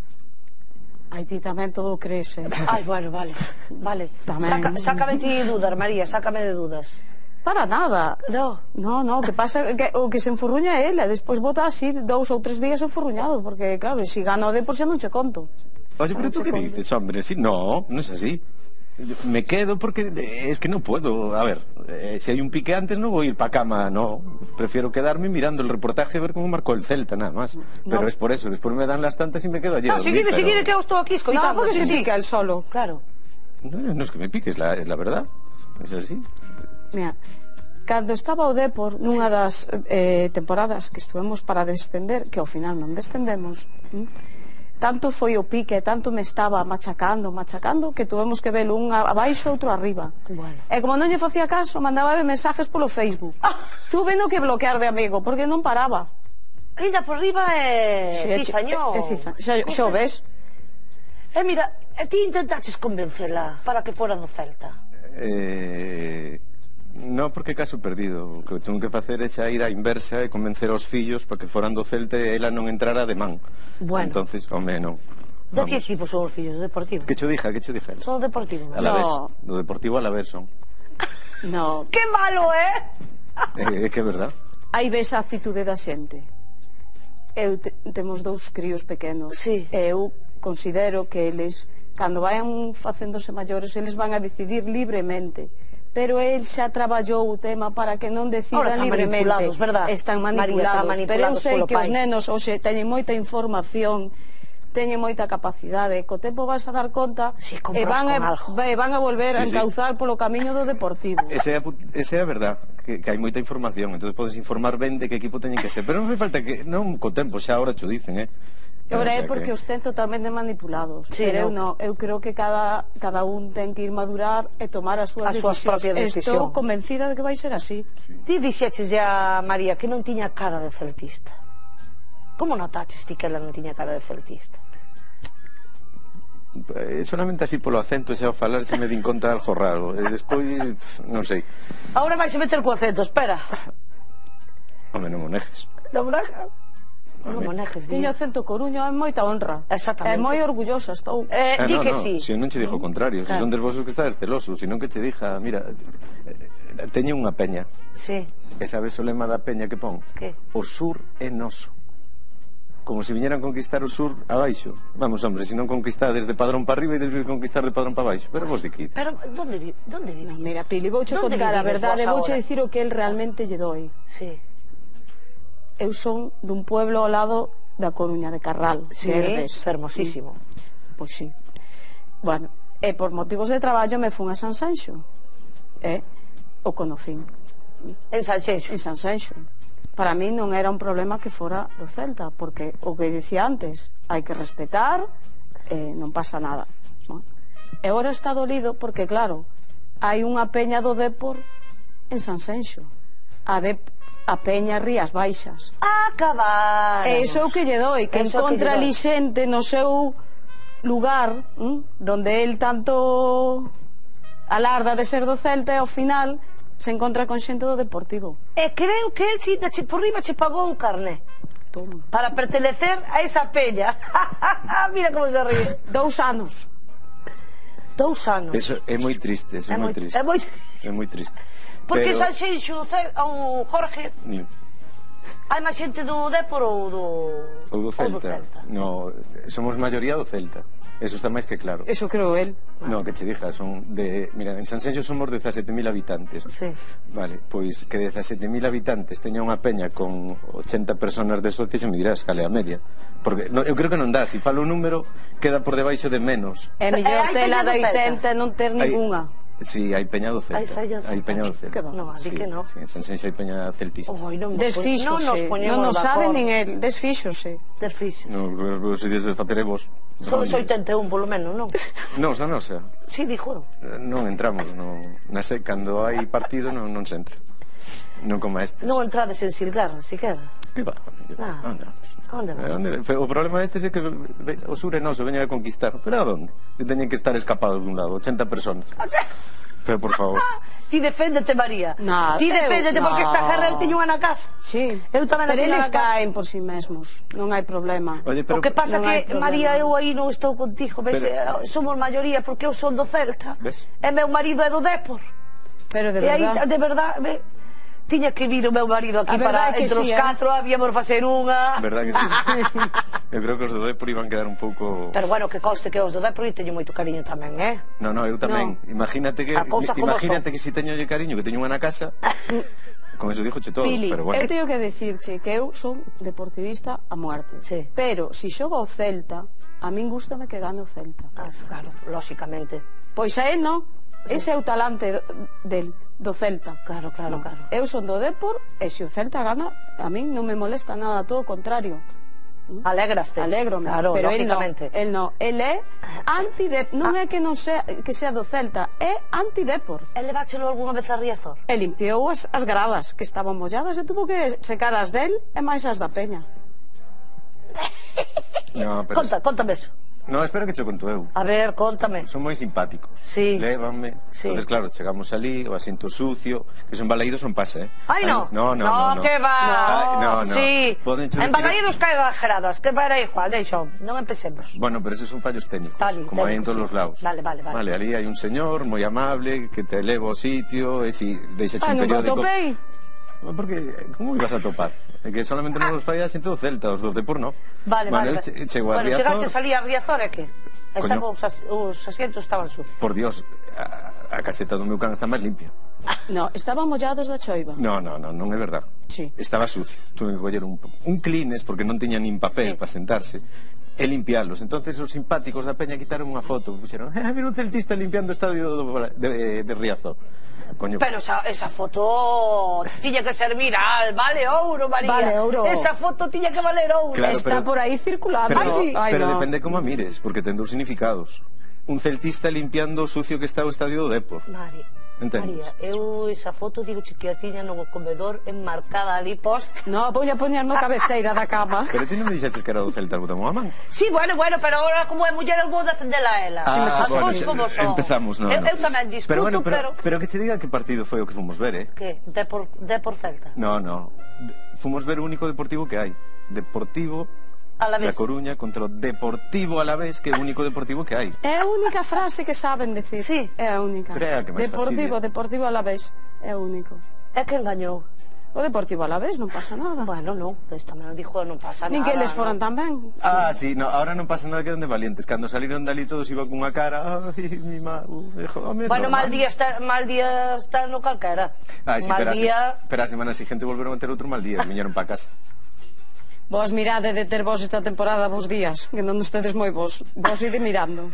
S8: Ai, ti tamén todo crees, eh?
S2: Ai, bueno, vale, vale.
S8: Tamén.
S2: Saca, sácame ti dudas, María, sácame de dudas.
S8: Para nada.
S2: No.
S8: No, no, o que pasa é que o que se enfurruña é ele, despois bota así dous ou tres días enfurruñado, porque claro, se gana o Depor xa non che conto.
S9: Oye, pero tú qué dices, hombre, sí, no, no es así. Me quedo porque es que no puedo. A ver, eh, si hay un pique antes no voy a ir para cama, no. Prefiero quedarme mirando el reportaje a ver cómo marcó el Celta, nada más. Pero
S8: No.
S9: es por eso, después me dan las tantas y me quedo allí. a
S2: No,
S9: dormir,
S2: seguide,
S9: pero-
S2: seguide que eu estou aquí escoitando.
S8: No, porque
S2: sí,
S8: se
S2: sí.
S8: pica el solo.
S2: Claro.
S9: No, no es que me pique, es la, es la verdad. Es así.
S8: Mira, cando estaba o Depor nunha das eh, temporadas que estuvemos para descender, que ao final non descendemos, ¿m? Tanto foi o pique, tanto me estaba machacando, machacando, que tuvemos que ver un abaixo e outro arriba.
S2: Bueno.
S8: E como non lle facía caso, mandaba mensajes polo Facebook.
S2: Ah.
S8: Tuve no que bloquear de amigo, porque non paraba.
S2: Ainda por riba é
S8: Sí, é
S2: cizañón.
S8: é ciza- xa, xa o ves?
S2: E mira, e ti intentaches convencela para que fora do Celta.
S9: Eh, no, porque caso perdido. O que tengo que facer é xa ir á inversa e convencer aos fillos para que foran do Celta e ela non entrara de man.
S2: Bueno.
S9: Entonces, home, non.
S2: De que
S9: Vamos.
S2: equipo son os fillos? Do Deportivo?
S9: Que cho dija, que cho dija?
S2: Son do Deportivo.
S9: A la vez,
S8: No.
S9: do Deportivo a la vez son.
S8: No.
S2: Que malo, eh?
S9: É que é verdad.
S8: Aí ves a actitude da xente. Eu te, temos dous críos pequenos.
S2: Sí.
S8: E eu considero que eles, cando vayan facéndose maiores, eles van a decidir libremente. Pero el xa traballou o tema para que non
S2: Ahora
S8: decidan
S2: están
S8: libremente.
S2: manipulados, verdad?
S8: Están
S2: María,
S8: manipulados.
S2: están
S8: Pero eu
S2: manipulados
S8: sei
S2: polo
S8: que os
S2: pai.
S8: nenos hoxe teñen moita información, teñen moita capacidade, co tempo vas a dar conta
S2: Sí,
S8: e
S2: compras
S8: van a,
S2: con algo.
S8: e van a volver a
S9: Sí, sí.
S8: encauzar polo camiño do Deportivo.
S9: Esa é a, pu- esa é a verdad, que, que hai moita información, entonces podes informar ben de que equipo teñen que ser, pero non me falta que, non co tempo, xa ahora cho dicen, eh.
S8: Ahora
S9: O
S8: é
S9: sea
S8: porque
S9: que-
S8: os ten totalmente manipulados.
S2: Sí,
S8: pero eu
S2: no.
S8: non, eu creo que cada, cada un ten que ir madurar e tomar as súas
S2: As súas
S8: decisións.
S2: propias decisións.
S8: Estou convencida de que vai ser así.
S2: Ti dixeches a María que non tiña cara de celtista. Como notaches ti que ela non tiña cara de celtista?
S9: Eh, solamente así polo acento, xa ao falar se me din conta algo raro, e despois, pf, non sei.
S2: Agora vais a meter co acento, espera.
S9: Home, non o nejes.
S2: Non braga? Non manejes, di.
S8: Tiño acento coruño, é moita honra.
S2: Exactamente.
S8: É moi orgullosa estou.
S2: Eh,
S9: Ah,
S2: di
S9: no,
S2: que
S9: no,
S2: sí.
S9: si non che dixo o contrario,
S2: Claro.
S9: si son des vosos que estades celosos, sino que che dija, mira, eh, teño unha peña,
S2: Sí.
S9: e sabes o lema da peña que pon?
S2: Que?
S9: O sur é noso. Como se viñeran conquistar o sur abaixo. Vamos, hombre, se non conquistades de Padrón para arriba e despois conquistar de Padrón para baixo. Pero vos di que dices?
S2: Pero, donde vi? Donde vi?
S8: No, mira, Pili, vouche
S2: Donde
S8: contar a
S2: vivides
S8: verdade,
S2: vos
S8: vouche
S2: ahora?
S8: dicir o que el realmente lle doi.
S2: Sí.
S8: Eu son dun pueblo ao lado da Coruña, de Carral,
S2: Sí,
S8: de Herbes.
S2: fermosísimo.
S8: Pois sí. Bueno, e por motivos de traballo me fun a San Sanxo. E o conocín.
S2: En Sanxenxo.
S8: En San Sanxo. Para mí non era un problema que fora do Celta, porque o que dicía antes, hai que respetar, e non pasa nada. ¿No? E agora está dolido porque, claro, hai unha peña do Depor en San Sanxo. A, de, a peña Rías Baixas.
S2: Acabar.
S8: E iso é o que lle doi, que
S2: Eso é o que
S8: encontra
S2: lle
S8: ali
S2: doi.
S8: xente no seu lugar, ¿m? donde el tanto alarda de ser do Celta e ao final se encontra con xente do Deportivo.
S2: E creo que el si, che, por riba che pagou un carné
S8: Toma.
S2: para pertenecer a esa peña. Mira como se ríe.
S8: Dous anos.
S2: Dous anos.
S9: Eso é moi triste, eso é,
S2: É
S9: moi
S2: moi-
S9: triste.
S2: é moi-
S9: É moi triste.
S2: Porque
S9: Pero-
S2: Sanxenxo, o Jorge,
S9: Ni-
S2: Hai máis xente do Dépor ou do...
S9: Ou do Celta. No, somos maioría do Celta. Eso está máis que claro.
S8: Eso creo él.
S9: No, que che dija, son de... Mira, en Sanxenxo somos dezasete mil habitantes.
S2: Sí.
S9: Vale, pois que dezasete mil habitantes teña unha peña con ochenta personas de socios e me dirás cal é a media. Porque no, eu creo que non dá, se falo o número queda por debaixo de menos.
S8: É mellor tela de oitenta e non ter ningunha.
S9: Si, hai peña do Celta. Hai peña do Celta.
S2: No, di que no.
S9: Si, en Sanxenxo hai peña celtista.
S8: Desfíxose, non nos sabe nin el, desfíxose.
S2: Desfíxose.
S9: Non, se dices faceremos.
S2: Sodes oitenta e un polo menos, non?
S9: Non, xa non xa.
S2: Si, dixo.
S9: Non entramos, non, na se, cando hai partido non, non se entra. Non como este.
S2: Non entrades en Silgar, siquera.
S9: Que va?
S2: Ah.
S9: Onde?
S2: Onde va?
S9: Onde? O problema este é que o sur é noso, veña a conquistar. Pero a onde? Se teñen que estar escapados dun lado, ochenta personas. Pero, por favor.
S2: Ti deféndete, María.
S8: Nah,
S2: Ti deféndete
S8: eu,
S2: porque
S8: no.
S2: esta guerra eu teño unha na casa.
S8: Sí,
S2: eu tamén
S8: pero
S2: teño
S8: eles
S2: na casa.
S8: caen por si mesmos. Non hai problema.
S9: Oye, pero...
S2: O que pasa
S8: non hai
S2: que,
S8: problema.
S2: María, eu aí non estou contigo. Ves,
S9: Pero-
S2: somos maioría porque eu son do Celta.
S9: Ves?
S2: E meu marido é do Dépor.
S8: Pero de
S2: E aí,
S8: verdad.
S2: de verdad, ve, tiña que vir o meu marido aquí
S8: A verdade
S2: para,
S8: que
S2: entre os
S8: sí, eh.
S2: catro, habíamos facer unha...
S9: Verdad que sí. Eu creo que os do Dépor iban quedar un pouco...
S2: Pero bueno, que conste que os do Dépor e teño moito cariño tamén, eh?
S9: No, no, eu tamén.
S8: No.
S9: Imagínate que
S2: A cousa como
S9: imagínate
S2: son.
S9: que si teño lle cariño que teño unha na casa. Con eso dixoche todo,
S8: Pili,
S9: pero bueno.
S8: eu teño que decirche que eu son deportivista a muerte.
S2: Sí.
S8: Pero, si xogo ao Celta, a min gústame que gane o Celta.
S2: Ah, claro, lóxicamente.
S8: Pois a él non. Ese é o talante do- del, do Celta.
S2: Claro, claro,
S8: No.
S2: claro.
S8: Eu son do Dépor e se o Celta gana, a min non me molesta nada, todo o contrario.
S2: Alégraste.
S8: Alégrome,
S2: Claro,
S8: pero él non,
S2: lógicamente.
S8: él non, él é anti non é que non sea que sea do Celta, é anti Dépor.
S2: E leváchelo algunha vez a Riazor?
S8: E limpiou as, as gradas que estaban molladas e tuvo que secar as del e máis as da peña.
S9: No, pero...
S2: Conta, contame eso.
S9: No, espera que che conto eu.
S2: A ver, contame.
S9: Son moi simpáticos.
S2: Sí.
S9: Lévanme.
S2: Sí.
S9: Entonces, claro, chegamos ali, o asiento sucio, que son balaídos non pasa, eh?
S2: Ai, no.
S9: No, no, no.
S2: No, que va.
S9: Ai, no, no.
S2: Sí.
S9: Poden che
S2: En
S9: decir-
S2: Balaídos cae das gradas, que para igual, deixo. Non empecemos.
S9: Bueno, pero esos son fallos técnicos,
S2: Vale,
S9: como hai en
S2: técnicos,
S9: todos os
S2: sí.
S9: lados.
S2: Vale, vale, vale.
S9: Vale, ali hai un señor moi amable que te eleva ao sitio e si deixa
S8: Ai,
S9: un
S8: non me
S9: periódico.
S8: atopei.
S9: Porque, como ibas a topar? É que solamente non os fai a xente do Celta, os do Depor non.
S2: Vale, vale.
S9: eu
S2: vale.
S9: che- chego a
S2: Bueno,
S9: Riazor,
S2: chegaste salí a Riazor e que? Estaban
S9: Coño.
S2: os, as- os asientos estaban sucios.
S9: por Dios, a, a caseta do meu can está máis limpia.
S8: No, estaban mollados da choiva.
S9: No, no, no, non é verdad.
S8: Sí.
S9: Estaba sucio. Tuve que coller un, un clines porque non tiña nin papel
S2: Sí.
S9: para sentarse e limpiarlos. Entonces os simpáticos da peña quitaron unha foto, puxeron, "Ah, mira un celtista limpiando o estadio do, de, de Riazor." Coño,
S2: Pero esa, esa foto tiña que ser viral, vale ouro, María.
S8: Vale ouro.
S2: Esa foto tiña que valer ouro.
S9: Claro,
S8: Está
S9: pero-
S8: por aí circulando.
S9: pero,
S8: Ai, ai,
S9: pero
S8: no.
S9: depende como a mires, porque ten dous significados. Un celtista limpiando o sucio que está o estadio do Depor.
S2: Mari,
S9: Entendes?
S2: María, eu esa foto digo que a tiña no comedor enmarcada ali post.
S8: No, vou a poñer no cabeceira da cama.
S9: Pero ti non me dixestes que era do Celta, botamos a man.
S2: Sí, bueno, bueno, pero ahora como é muller eu vou defendela a ela.
S9: Ah,
S2: As
S9: bueno,
S2: cousas como son.
S9: empezamos, no,
S2: eu,
S9: no.
S2: eu tamén discuto,
S9: Pero bueno, pero,
S2: pero...
S9: pero que che diga que partido foi o que fomos ver, eh?
S2: Que? De por, de por Celta?
S9: No, no. De- Fomos ver o único deportivo que hai. Deportivo
S2: A la
S9: da
S2: vez.
S9: Coruña contra o Deportivo Alavés, que é o único deportivo que hai.
S8: É a única frase que saben decir.
S2: Sí.
S8: É a única.
S9: Pero é a que máis
S8: Deportivo,
S9: fastidia.
S8: Deportivo Alavés. É o único.
S2: É que engañou.
S8: O Deportivo Alavés non pasa nada.
S2: Bueno, non, esta me lo dixo, non pasa
S8: Nin
S2: nada.
S8: que eles foran
S2: non.
S8: tamén.
S9: Ah, sí, no, ahora non pasa nada que eran de valientes. Cando salieron dali todos iba cunha cara, ai, mi ma, uh, joder,
S2: Bueno, mal
S9: normal.
S2: día está, mal día está no calquera.
S9: Ai, sí,
S2: mal
S9: pero, a se-
S2: día...
S9: pero a semana siguiente volveron a ter outro mal día, viñeron para casa.
S8: Vos mirade de ter vos esta temporada vos días, que non estedes moi vos. Vos ide mirando.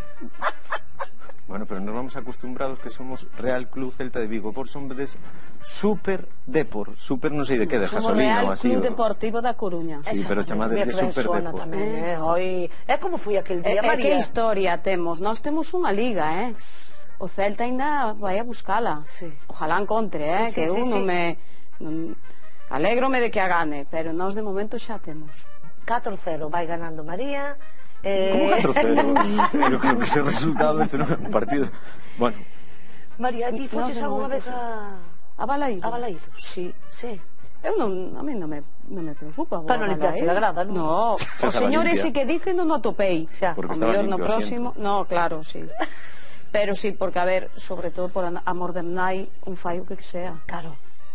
S9: Bueno, pero nos vamos acostumbrados que somos Real Club Celta de Vigo, por sombres Super Depor, Super non sei de que, de
S8: Somos
S9: gasolina
S8: Real
S9: ou así.
S8: Club
S9: o-
S8: Deportivo da Coruña.
S9: Sí, pero chamade
S2: Mira
S9: de
S2: que ben
S9: Super
S2: suena
S9: Depor.
S2: tamén, eh. Oi, é como foi aquel
S8: E,
S2: día,
S8: e
S2: María.
S8: que historia temos? Nós temos unha liga, eh? O Celta ainda vai a buscala.
S2: Sí.
S8: Ojalá encontre, eh?
S2: Sí, sí,
S8: que
S2: sí,
S8: eu non
S2: sí.
S8: me... Non... Alégrome de que a gane, pero nós de momento xa temos.
S2: catro cero, vai ganando María. Eh...
S9: Como catro cero? Eu creo que ese resultado este non é un partido. Bueno,
S2: María, ti
S8: Nós
S2: foches
S8: de
S2: alguna
S8: momento
S2: vez a...
S8: A Balaído?
S2: A Balaídos?
S8: Sí.
S2: Sí.
S8: Eu non, a mí non me, non me preocupa. vou
S2: Para non
S8: a
S2: limpiarse
S8: Balaído.
S2: a grada, non?
S8: No,
S9: Xa
S8: o
S9: estaba
S8: señor
S9: limpia.
S8: ese que dice non o atopei.
S2: Xa.
S9: Porque
S8: O
S9: estaba
S8: mellor no
S9: limpio o
S8: próximo... No, claro, sí. Pero sí, porque, a ver, sobre todo por an- amor de nai, un fai o que sea.
S2: Claro.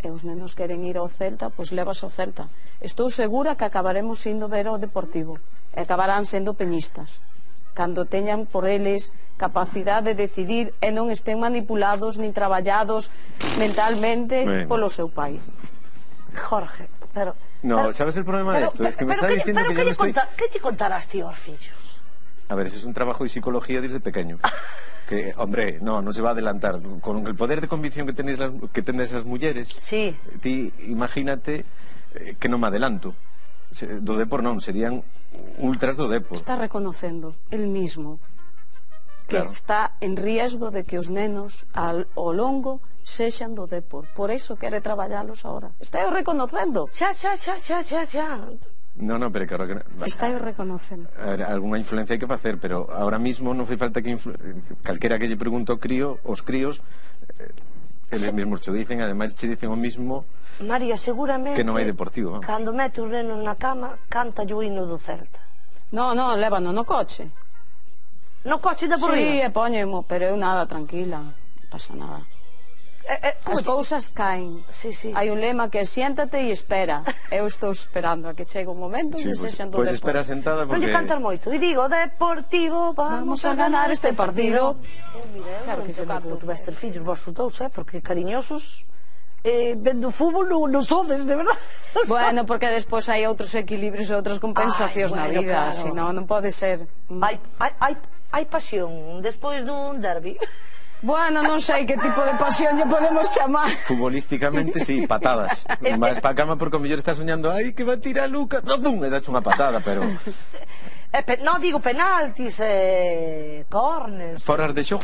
S8: e os nenos queren ir ao Celta, pois levas ao Celta. Estou segura que acabaremos indo ver ao Deportivo e acabarán sendo peñistas cando teñan por eles capacidade de decidir e non estén manipulados nin traballados mentalmente
S9: bueno.
S8: polo seu pai.
S2: Jorge, pero...
S9: No,
S2: pero,
S9: ¿sabes el problema
S2: pero,
S9: de esto?
S2: Pero,
S9: es que me
S2: pero
S9: está
S2: que,
S9: diciendo
S2: pero
S9: que
S2: que
S9: yo me
S2: lle
S9: estoy...
S2: conta, que te contarás ti aos fillos?
S9: A ver, ese es un trabajo de psicología desde pequeño. Que, hombre, no, no se va a adelantar. Con el poder de convicción que tenéis las, que tenéis las mujeres,
S2: sí.
S9: Ti imagínate eh, que non me adelanto. Se, do Depor non, serían ultras do Depor.
S8: Está reconocendo el mismo que
S9: claro.
S8: Está en riesgo de que os nenos al, ao longo sexan do Depor. Por eso quere traballalos ahora. Está reconocendo.
S2: Xa, xa, xa, xa, xa, xa.
S9: No, no, pero claro que no.
S8: Está reconocendo.
S9: A ver, alguna influencia hai que facer, pero ahora mismo non fai falta que influ... calquera que lle pregunto ao crío, os críos eh, eles sí. Mesmos che dicen, ademais che dicen o mismo.
S2: María, seguramente
S9: que non hai Deportivo, vamos.
S2: Cando mete os nenos na cama, canta o hino do Celta.
S8: No, no, lévano no coche.
S2: No coche da por
S8: Sí,
S2: riba?
S8: e poñemo, pero eu nada, tranquila, non pasa nada.
S2: Eh, eh,
S8: As cousas caen.
S2: Sí, sí.
S8: Hai un lema que é siéntate e espera. Eu estou esperando a que chegue un momento
S9: Sí,
S8: onde
S9: pues,
S8: sexan do
S9: pues
S8: Depor.
S9: espera sentada
S2: Non
S9: porque...
S2: lle cantas moito. E digo, Deportivo, vamos, vamos a ganar este partido. Eh, mira, claro que se canto. Tu vestes fillos vos dous, eh, porque cariñosos... Eh, vendo fútbol non no sodes, de verdad.
S8: Bueno, porque despois hai outros equilibrios e outras compensacións
S2: Ay,
S8: na
S2: bueno,
S8: vida,
S2: claro.
S8: senón non pode ser.
S2: Hai, hai, hai, hai pasión despois dun derbi.
S8: Bueno, non sei que tipo de pasión lle podemos chamar.
S9: Futbolísticamente, sí, patadas. Vas pa cama porque o mellor estás soñando, ai, que va a tirar Lucas. No, pum, me dache unha patada, pero...
S2: Eh, pe, no, digo penaltis, eh, corners.
S9: Foras de xogo.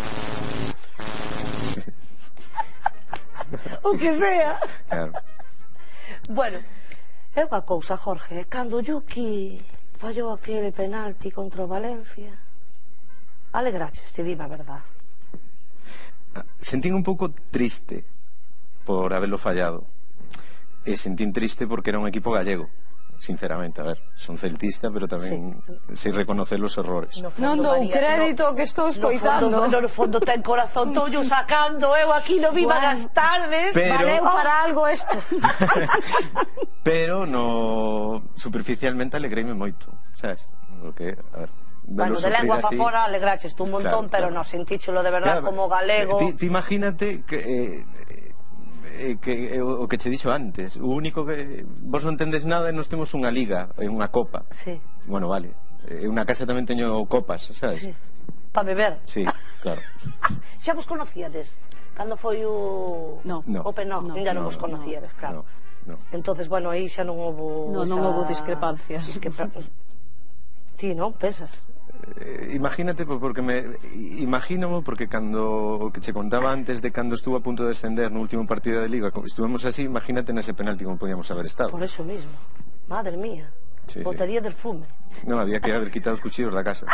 S2: O que sea.
S9: Claro.
S2: Bueno, é unha cousa, Jorge, cando Yuki fallou aquele penalti contra o Valencia, alegraches, te dime a verdad.
S9: Sentín un pouco triste por haberlo fallado. E sentín triste porque era un equipo gallego. Sinceramente, a ver, son celtista, pero tamén sí. Sei reconocer os errores.
S2: No
S8: non dou
S2: María,
S8: crédito
S2: no,
S8: que estou
S2: No
S8: escoitando.
S2: fondo, no, no fondo ten corazón todo sacando, eu aquí no viva
S8: Bueno,
S2: das tardes.
S9: pero...
S8: Valeu para algo isto.
S9: Pero no superficialmente alegreime moito, sabes? Porque, a ver,
S2: bueno, de lengua para fora alegraches tú un montón,
S9: claro,
S2: pero
S9: claro.
S2: No sentíchelo de verdad
S9: claro,
S2: como galego.
S9: Ti, ti imagínate que eh, eh, que eh, o que che dixo antes, o único que vos non entendes nada e nos temos unha liga e unha copa.
S2: Sí.
S9: Bueno, vale. En unha casa tamén teño copas, sabes?
S2: Sí. Para beber.
S9: Sí, claro.
S2: Xa vos conocíades? Cando foi o
S8: No.
S9: No.
S2: Open, no,
S8: No,
S2: ainda non
S9: no,
S2: vos
S9: no,
S2: conocíades, claro.
S9: No, no.
S2: Entonces, bueno, aí xa non houbo
S8: No, non
S2: esa...
S8: houbo discrepancias.
S2: Discrepa... Ti, non? Pensas?
S9: Eh, imagínate porque me imagínamo porque cando o que che contaba antes de cando estuvo a punto de descender no último partido de Liga, estuvemos así, imagínate nese penalti como podíamos haber estado.
S2: Por eso mismo. Madre mía.
S9: Sí,
S2: Botaría
S9: sí.
S2: del fume.
S9: No, había que haber quitado os cuchillos da casa.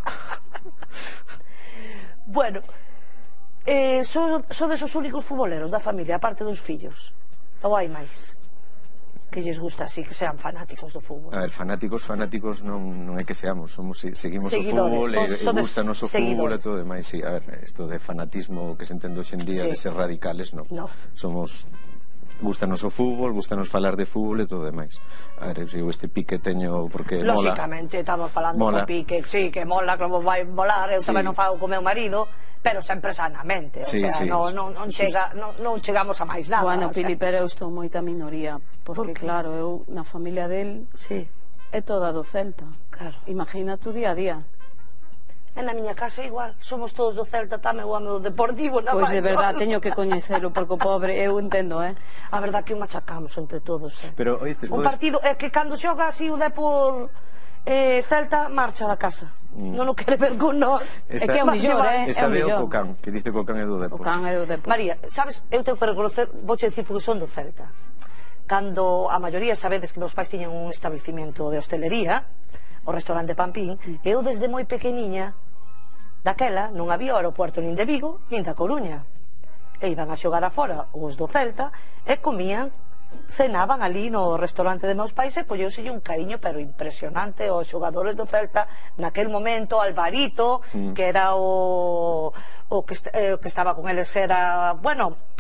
S2: Bueno, eh, son, sodes os únicos futboleros da familia, aparte dos fillos? Ou hai máis? Que lles gusta así, que sean fanáticos do fútbol?
S9: A ver, fanáticos, fanáticos non, non é que seamos, somos, seguimos
S2: Seguidores,
S9: o fútbol e,
S2: son-
S9: e gusta
S2: sodes
S9: o fútbol e
S2: seguidores.
S9: todo demais, sí, a ver, isto de fanatismo que se entende hoxe en día
S2: Sí.
S9: de ser radicales, non.
S2: No.
S9: Somos gustanos o fútbol, gustanos falar de fútbol e todo demais. A ver, eu este pique teño porque mola.
S2: Lógicamente, estamos falando
S9: Mola.
S2: co Pique, sí, que mola, como vai molar, eu
S9: Sí.
S2: tamén non fago co meu marido, pero sempre sanamente, o
S9: Sí,
S2: sea,
S9: sí.
S2: non, non, non, chega, non, non chegamos a máis nada. o
S8: Bueno,
S2: sea.
S8: Pili, pero eu estou moita minoría, porque
S2: Por qué?
S8: claro, eu na familia del
S2: Sí,
S8: é toda do Celta.
S2: claro.
S8: Imagina tu día a día.
S2: E na miña casa igual, somos todos do Celta, tamén o ame do Deportivo, na
S8: Pois
S2: máis,
S8: de verdad
S2: só.
S8: teño que coñecelo, porque o pobre, eu entendo, eh?
S2: A verdad que o machacamos entre todos, eh.
S9: Pero, oíste,
S2: Un
S9: podes-
S2: partido é que cando xoga así o Depor eh, Celta marcha da casa.
S9: Mm.
S2: Non o quere ver con nós.
S8: É que é o millor, eh?
S9: Esta
S8: É o
S9: veo
S8: millor.
S9: co can, que dice que o can é do
S8: O
S9: Depor.
S8: can é do Depor.
S2: María, sabes, eu tengo que reconocer, vouche dicir porque son do Celta. Cando a maioría sabedes que meus pais tiñan un establecimiento de hostelería, o restaurante Pampín, eu desde moi pequeniña, daquela non había aeropuerto nin de Vigo, nin da Coruña. E iban a xogar afora os do Celta e comían, cenaban ali no restaurante de meus pais e colleuselle un cariño pero impresionante aos xogadores do Celta naquel momento. Alvarito,
S9: Mm.
S2: que era o, o que, est- eh, que estaba con eles era, bueno,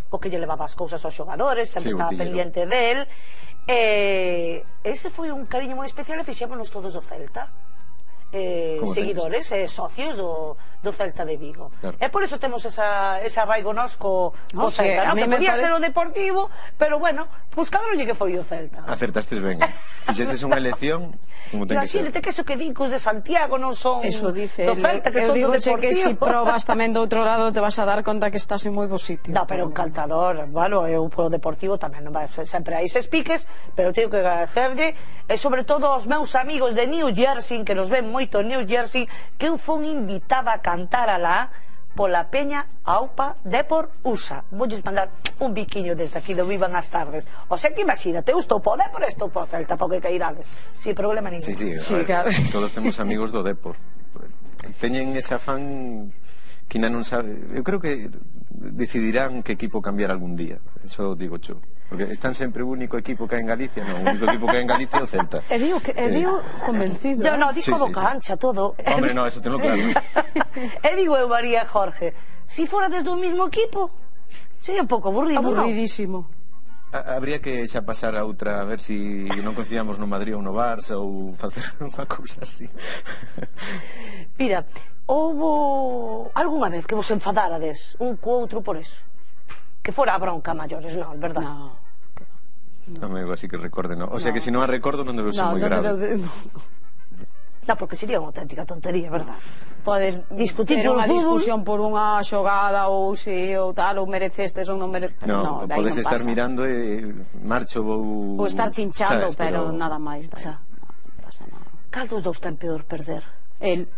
S2: porque lle levaba as cousas aos xogadores, sempre
S9: Sí,
S2: estaba
S9: utillero.
S2: pendiente del. E ese foi un cariño moi especial e fixémonos todos do Celta. Eh,
S9: Como
S2: seguidores e eh, socios do, do Celta de Vigo.
S9: Claro.
S2: E por eso temos esa, esa arraigo nos co, co
S8: No sé,
S2: Celta,
S8: a
S2: non?
S8: mí
S2: Que
S8: me
S2: podía
S8: pare-
S2: ser o Deportivo, pero bueno, pues cada uno que foi o Celta.
S9: Acertastes ben. Fixestes unha elección como ten que ser.
S2: Imagínate que eso que dicos de Santiago non son
S8: Eso dice
S2: do
S8: él.
S2: Celta, que
S8: Eu
S2: son do
S8: digo che
S2: Deportivo.
S8: que si probas tamén do outro lado te vas a dar conta que estás en moi bo sitio.
S2: No, pero encantador, bueno, eu pro Deportivo tamén non vai ser, sempre hai ses piques, pero teño que agradecerlle, e sobre todo aos meus amigos de New Jersey, que nos ven moito en New Jersey, que eu fui invitada a cantar alá pola peña Aupa Depor U S A. Voulles mandar un biquiño desde aquí do Vivan as Tardes. O sea que imagínate, eu estou po Depor e estou po Celta, porque cairades. Sin problema ningún.
S9: Sí, sí, a
S8: Sí,
S9: ver,
S8: claro.
S9: todos temos amigos do Depor. Teñen ese afán que ainda non sabe. Eu creo que decidirán que equipo cambiar algún día. Eso digo yo. Porque están sempre o único equipo que hai en Galicia, non, o único equipo que hai en Galicia é o Celta.
S8: E digo que e digo convencido.
S2: Yo
S8: eh.
S2: no, dijo
S9: Sí, sí.
S2: boca ancha todo.
S9: Hombre, no, eso tenlo claro.
S2: E digo eu, María Jorge, si fora desde o mismo equipo, sería un pouco aburrido, non?
S8: Aburridísimo.
S9: A- Habría que xa pasar a outra, a ver si non coincidamos no Madrid ou no Barça ou facer unha cousa así.
S2: Mira, houbo algunha vez que vos enfadarades un co outro por eso? Que fora a bronca a maiores, non, verdad?
S8: No.
S9: Non me así que recorde, non. O sea que se non a recordo non debe ser
S8: No,
S9: moi
S8: no,
S9: grave.
S8: pero de-
S2: No, porque sería unha auténtica tontería, verdad?
S8: podes
S2: Discutir
S8: ter
S2: por
S8: unha
S2: fútbol.
S8: discusión por unha xogada ou si ou tal, ou merecestes ou non merecestes.
S9: No,
S8: no, de aí
S9: podes
S8: non
S9: estar
S8: pasa.
S9: mirando e marcho ou...
S8: Ou estar chinchando,
S9: sabes,
S8: pero nada máis.
S2: O sea,
S8: non pasa nada.
S2: cal dos dous ten peor perder?
S8: El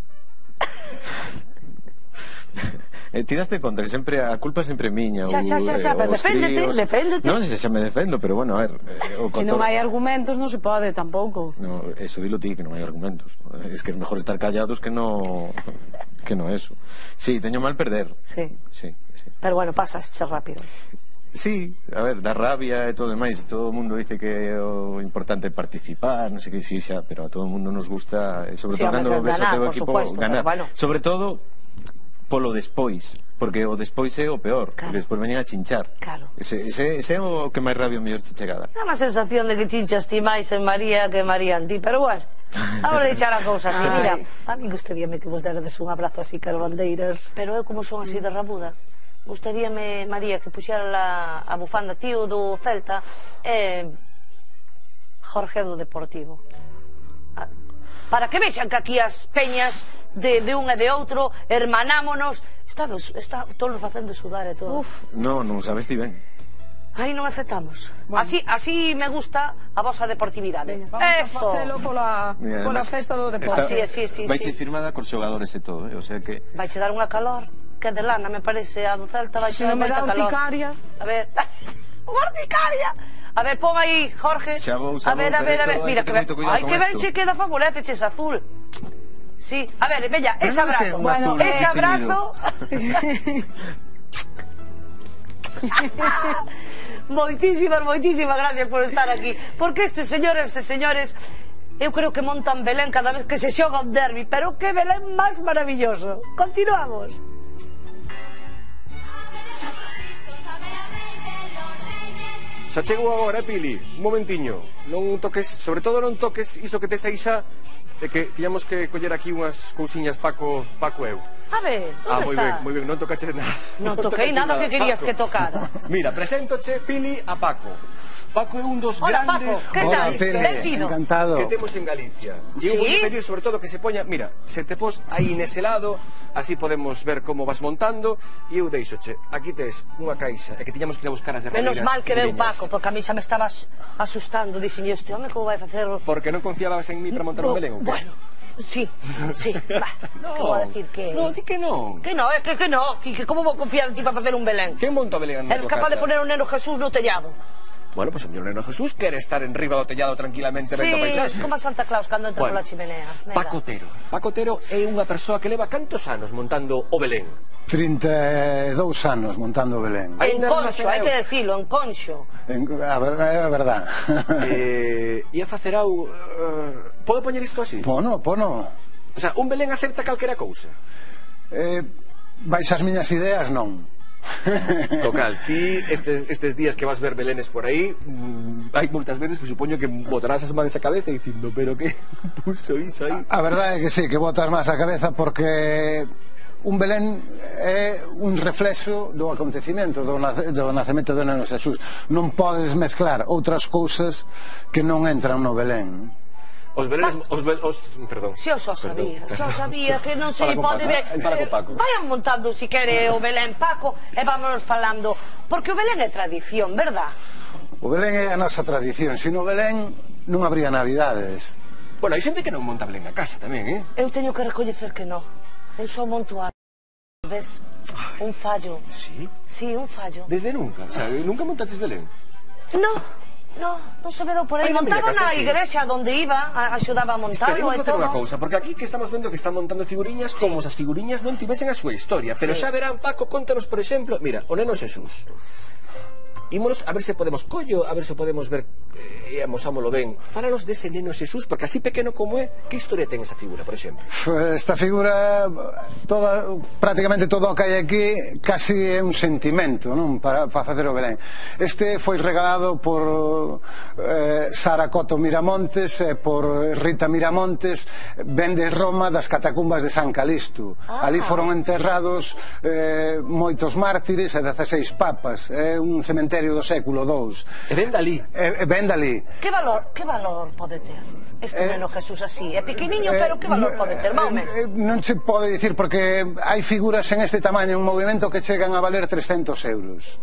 S9: Eh, ti daste conta que sempre a culpa sempre é miña.
S2: Xa, xa, xa, xa,
S9: ou,
S2: pero
S9: os
S2: deféndete,
S9: críos.
S2: deféndete.
S9: Non, xa, xa me defendo, pero bueno, a ver, eh, o
S8: se
S9: cotor...
S8: non hai argumentos non se pode tampouco.
S9: No, eso dilo ti, que non hai argumentos. Es que é mejor estar callados que no que no eso. Sí, teño mal perder.
S2: Sí.
S9: Sí, sí.
S2: Pero bueno, pasas rápido.
S9: Sí, a ver, da rabia e todo demais. Todo o mundo dice que é o importante é participar, non sei que, sí, xa, pero a todo o mundo nos gusta, e sobre
S2: Sí,
S9: todo
S2: hombre,
S9: cando ves
S2: ganar,
S9: ao teu
S2: por
S9: equipo
S2: supuesto,
S9: ganar.
S2: pero bueno.
S9: Sobre todo polo despois, porque o despois é o peor,
S2: Claro.
S9: porque despois veñen a chinchar.
S2: Claro.
S9: Ese, ese, ese é o que máis rabia o mellor che chegada.
S2: Dá unha sensación de que chinchas ti máis en María que María en ti, pero bueno, ahora deixar a cousa así.
S8: Ai.
S2: Mira, a mí gustaríame que vos derades un abrazo así cas bandeiras, pero eu como son así de rabuda, gustaríame, María, que puxera la, a bufanda tío do Celta e Jorge do Deportivo. Ah, para que vexan que aquí as peñas de, de un e de outro hermanámonos, está, está todos facendo sudar e todo.
S8: Uf,
S9: No, non sabes ti ben.
S2: Aí non aceptamos.
S8: Bueno.
S2: Así, así me gusta a vosa deportividade.
S7: Vamos
S2: Eso.
S7: a facelo pola,
S9: Mira,
S7: pola
S9: además,
S7: festa do deporte.
S9: Está-
S2: Así é, sí, sí,
S9: Vaiche
S2: sí.
S9: firmada cos xogadores e todo, eh? O sea que...
S2: Vai che dar unha calor que de lana, me parece, a do Celta vai che
S8: se
S2: dar
S8: non me
S2: moita
S8: dá
S2: calor.
S8: urticaria.
S2: A ver, unha urticaria. A ver, pon aí, Jorge.
S9: Xa vou, xa
S2: a ver,
S9: vou,
S2: a
S9: pero
S2: ver, a
S9: isto
S2: ver,
S9: hai
S2: mira
S9: que
S2: que
S9: ter
S2: ben.
S9: moito cuidado
S2: Ai,
S9: con
S2: que ben
S9: isto.
S2: che queda favorece, ches azul. Sí, a ver, veña,
S9: Pero
S2: ese
S9: non es que
S2: abrazo.
S9: un azul
S2: ese
S9: distinguido.
S2: abrazo. Moitísimas, moitísimas gracias por estar aquí. Porque estes señores e señores, eu creo que montan Belén cada vez que se xoga un derbi. Pero que Belén máis maravilloso. Continuamos.
S10: Xa chegou agora, eh, Pili, un momentiño. Non toques, sobre todo non toques iso que tes aí xa, e que tiñamos que coller aquí unhas cousiñas Paco, Paco e eu.
S2: A ver,
S10: Ah,
S2: onde
S10: moi
S2: está?
S10: ben, moi ben, non tocaches nada.
S2: Non toquei
S10: tocaches
S2: nada que querías
S10: Paco.
S2: que tocara.
S10: Mira, preséntoche, Pili, a Paco. Paco é un dos
S2: Hola,
S10: grandes
S2: Paco, que tal? Vecino.
S10: que temos en Galicia. E eu
S2: ¿Sí?
S10: vou pedir sobre todo que se poña, mira, se te pos aí nese lado, así podemos ver como vas montando, e eu deixoche. Aquí tes unha caixa, e que tiñamos que ir a buscar as
S2: Menos
S10: derradeiras
S2: mal que veu
S10: figureñas.
S2: Paco, porque a mí xa me estabas asustando. Dixen, este home como vai facer...
S10: Porque non confiabas en mí para montar un Belén, ou que?
S2: Bueno, sí, sí. Bah,
S10: No,
S2: que vou a decir que...
S10: no, di que non.
S2: Que no, é que, que no, que, que como vou confiar en ti para facer un Belén?
S10: Quen monta o Belén na
S2: Eres
S10: tua
S2: capaz de
S10: casa?
S2: poner un neno Jesús no tellado.
S10: Bueno, pues o meu neno Jesús quere estar en riba do tellado tranquilamente
S2: Sí,
S10: vendo a paisaxe.
S2: como a Santa Claus cando entra
S10: Bueno,
S2: pola chimenea. Venga.
S10: Paco Otero. Paco Otero é unha persoa que leva cantos anos montando o Belén?
S11: trinta e dous anos montando o Belén.
S2: En
S10: Ainda non
S2: conxo,
S10: nacera
S2: hai
S10: eu.
S2: que decilo, en conxo.
S11: En, a ver, é a verdad.
S10: Eh, e a facer au... Uh, podo poñer isto así?
S11: Pono, pono.
S10: O sea, un Belén acepta calquera cousa.
S11: Eh, vais as miñas ideas, non.
S10: Tocal, ti estes, estes días que vas ver belenes por aí, mmm, hai moitas veces que supoño que botarás as mans a cabeza dicindo, pero que puso iso aí?
S11: A verdade é que sí, que botas máis a cabeza porque un Belén é un reflexo do acontecimiento do, nace, do nacemento do Neno Xesús. Non podes mezclar outras cousas que non entran no Belén.
S10: Os belenes, os, be, os perdón.
S2: Si, eu só sabía, só sabía que non se pode ver.
S10: Para con Paco.
S2: Vayan montando, si quere, o Belén, Paco, e vámonos falando, porque o Belén é tradición, verdad?
S11: O Belén é a nosa tradición, se no Belén non habría navidades.
S10: Bueno, hai xente que non monta Belén na casa tamén, eh?
S2: Eu teño que recoñecer que non. Eu só monto a... ves? Un fallo.
S10: Sí?
S2: Sí, un fallo.
S10: Desde nunca, o sea, nunca montaste Belén?
S2: No. No, non se vedou por aí.
S10: Ai,
S2: montaba na
S10: sí.
S2: igrexa onde iba, a, axudaba a montarlo
S10: e todo.
S2: facer
S10: unha cousa, porque aquí que estamos vendo que están montando figuriñas, como as figuriñas non tivesen a súa historia, pero
S2: sí.
S10: xa verán, Paco, contanos, por exemplo, mira, o Neno Xesús. Ímonos a ver se podemos collo, a ver se podemos ver e eh, amosámolo ben. Fálanos dese Neno Xesús, porque así pequeno como é, que historia ten esa figura, por exemplo?
S11: Esta figura, toda, prácticamente todo o que hai aquí casi é un sentimento, non? Para, para facer o Belén. Este foi regalado por eh, Sara Coto Miramontes e por Rita Miramontes, ven de Roma, das catacumbas de San Calixto. Ah. Ali foron enterrados eh, moitos mártires e dezaseis papas. É un cementerio do século dous.
S10: E ven dali.
S11: E, e ven dali.
S2: Que valor, que valor pode ter este eh, Neno Jesús así? É pequeniño,
S11: eh,
S2: pero que valor pode ter? Máume.
S11: Eh, non se pode dicir porque hai figuras en este tamaño en movimento que chegan a valer trescentos euros.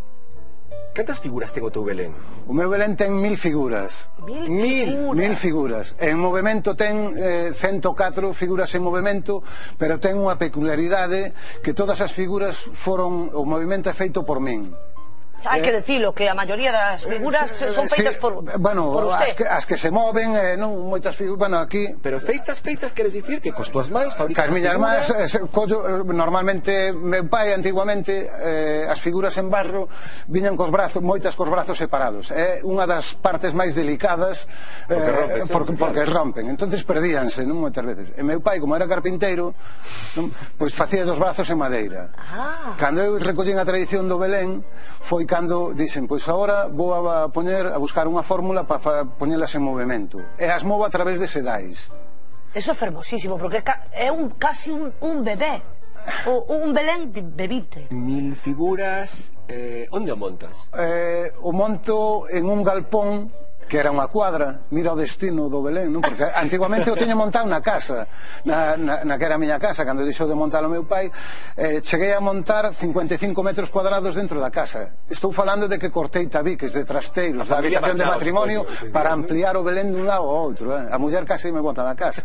S10: Cantas figuras ten o teu Belén?
S11: O meu Belén ten mil figuras.
S2: Mil,
S11: mil
S2: figuras.
S11: Mil figuras. En movimento ten eh, ciento catro figuras en movimento, pero ten unha peculiaridade que todas as figuras foron, o movimento é feito por min.
S2: Hai que decilo, que a maioría das figuras son feitas
S11: sí,
S2: por,
S11: bueno,
S2: por usted.
S11: As que, as que se moven, eh, non moitas figuras, bueno, aquí...
S10: Pero feitas, feitas, queres dicir que cos tuas mans fabricas
S11: as miñas mans, eh, collo, normalmente, meu pai, antiguamente, eh, as figuras en barro viñan cos brazos, moitas cos brazos separados. É unha das partes máis delicadas eh,
S10: porque rompen,
S11: porque, porque rompen. Entonces perdíanse, non, moitas veces. E meu pai, como era carpinteiro, non, pois facía dos brazos en madeira.
S2: Ah.
S11: Cando eu recollín a tradición do Belén, foi cando dicen, pois agora vou a poñer a buscar unha fórmula para poñelas en movimento e as movo a través de sedais.
S2: Eso é fermosísimo, porque é un, casi un, un bebé, o, un Belén bebite.
S10: Mil figuras, eh, onde o montas?
S11: Eh, o monto en un galpón que era unha cuadra, mira o destino do Belén, non? Porque antiguamente o tiña montado na casa, na, na, na que era a miña casa, cando dixo de montar o meu pai, eh, cheguei a montar cincuenta e cinco metros cuadrados dentro da casa. Estou falando de que cortei tabiques de trasteiros, da habitación de matrimonio, para ampliar o Belén dun lado ao outro, eh? A muller casi me bota da casa.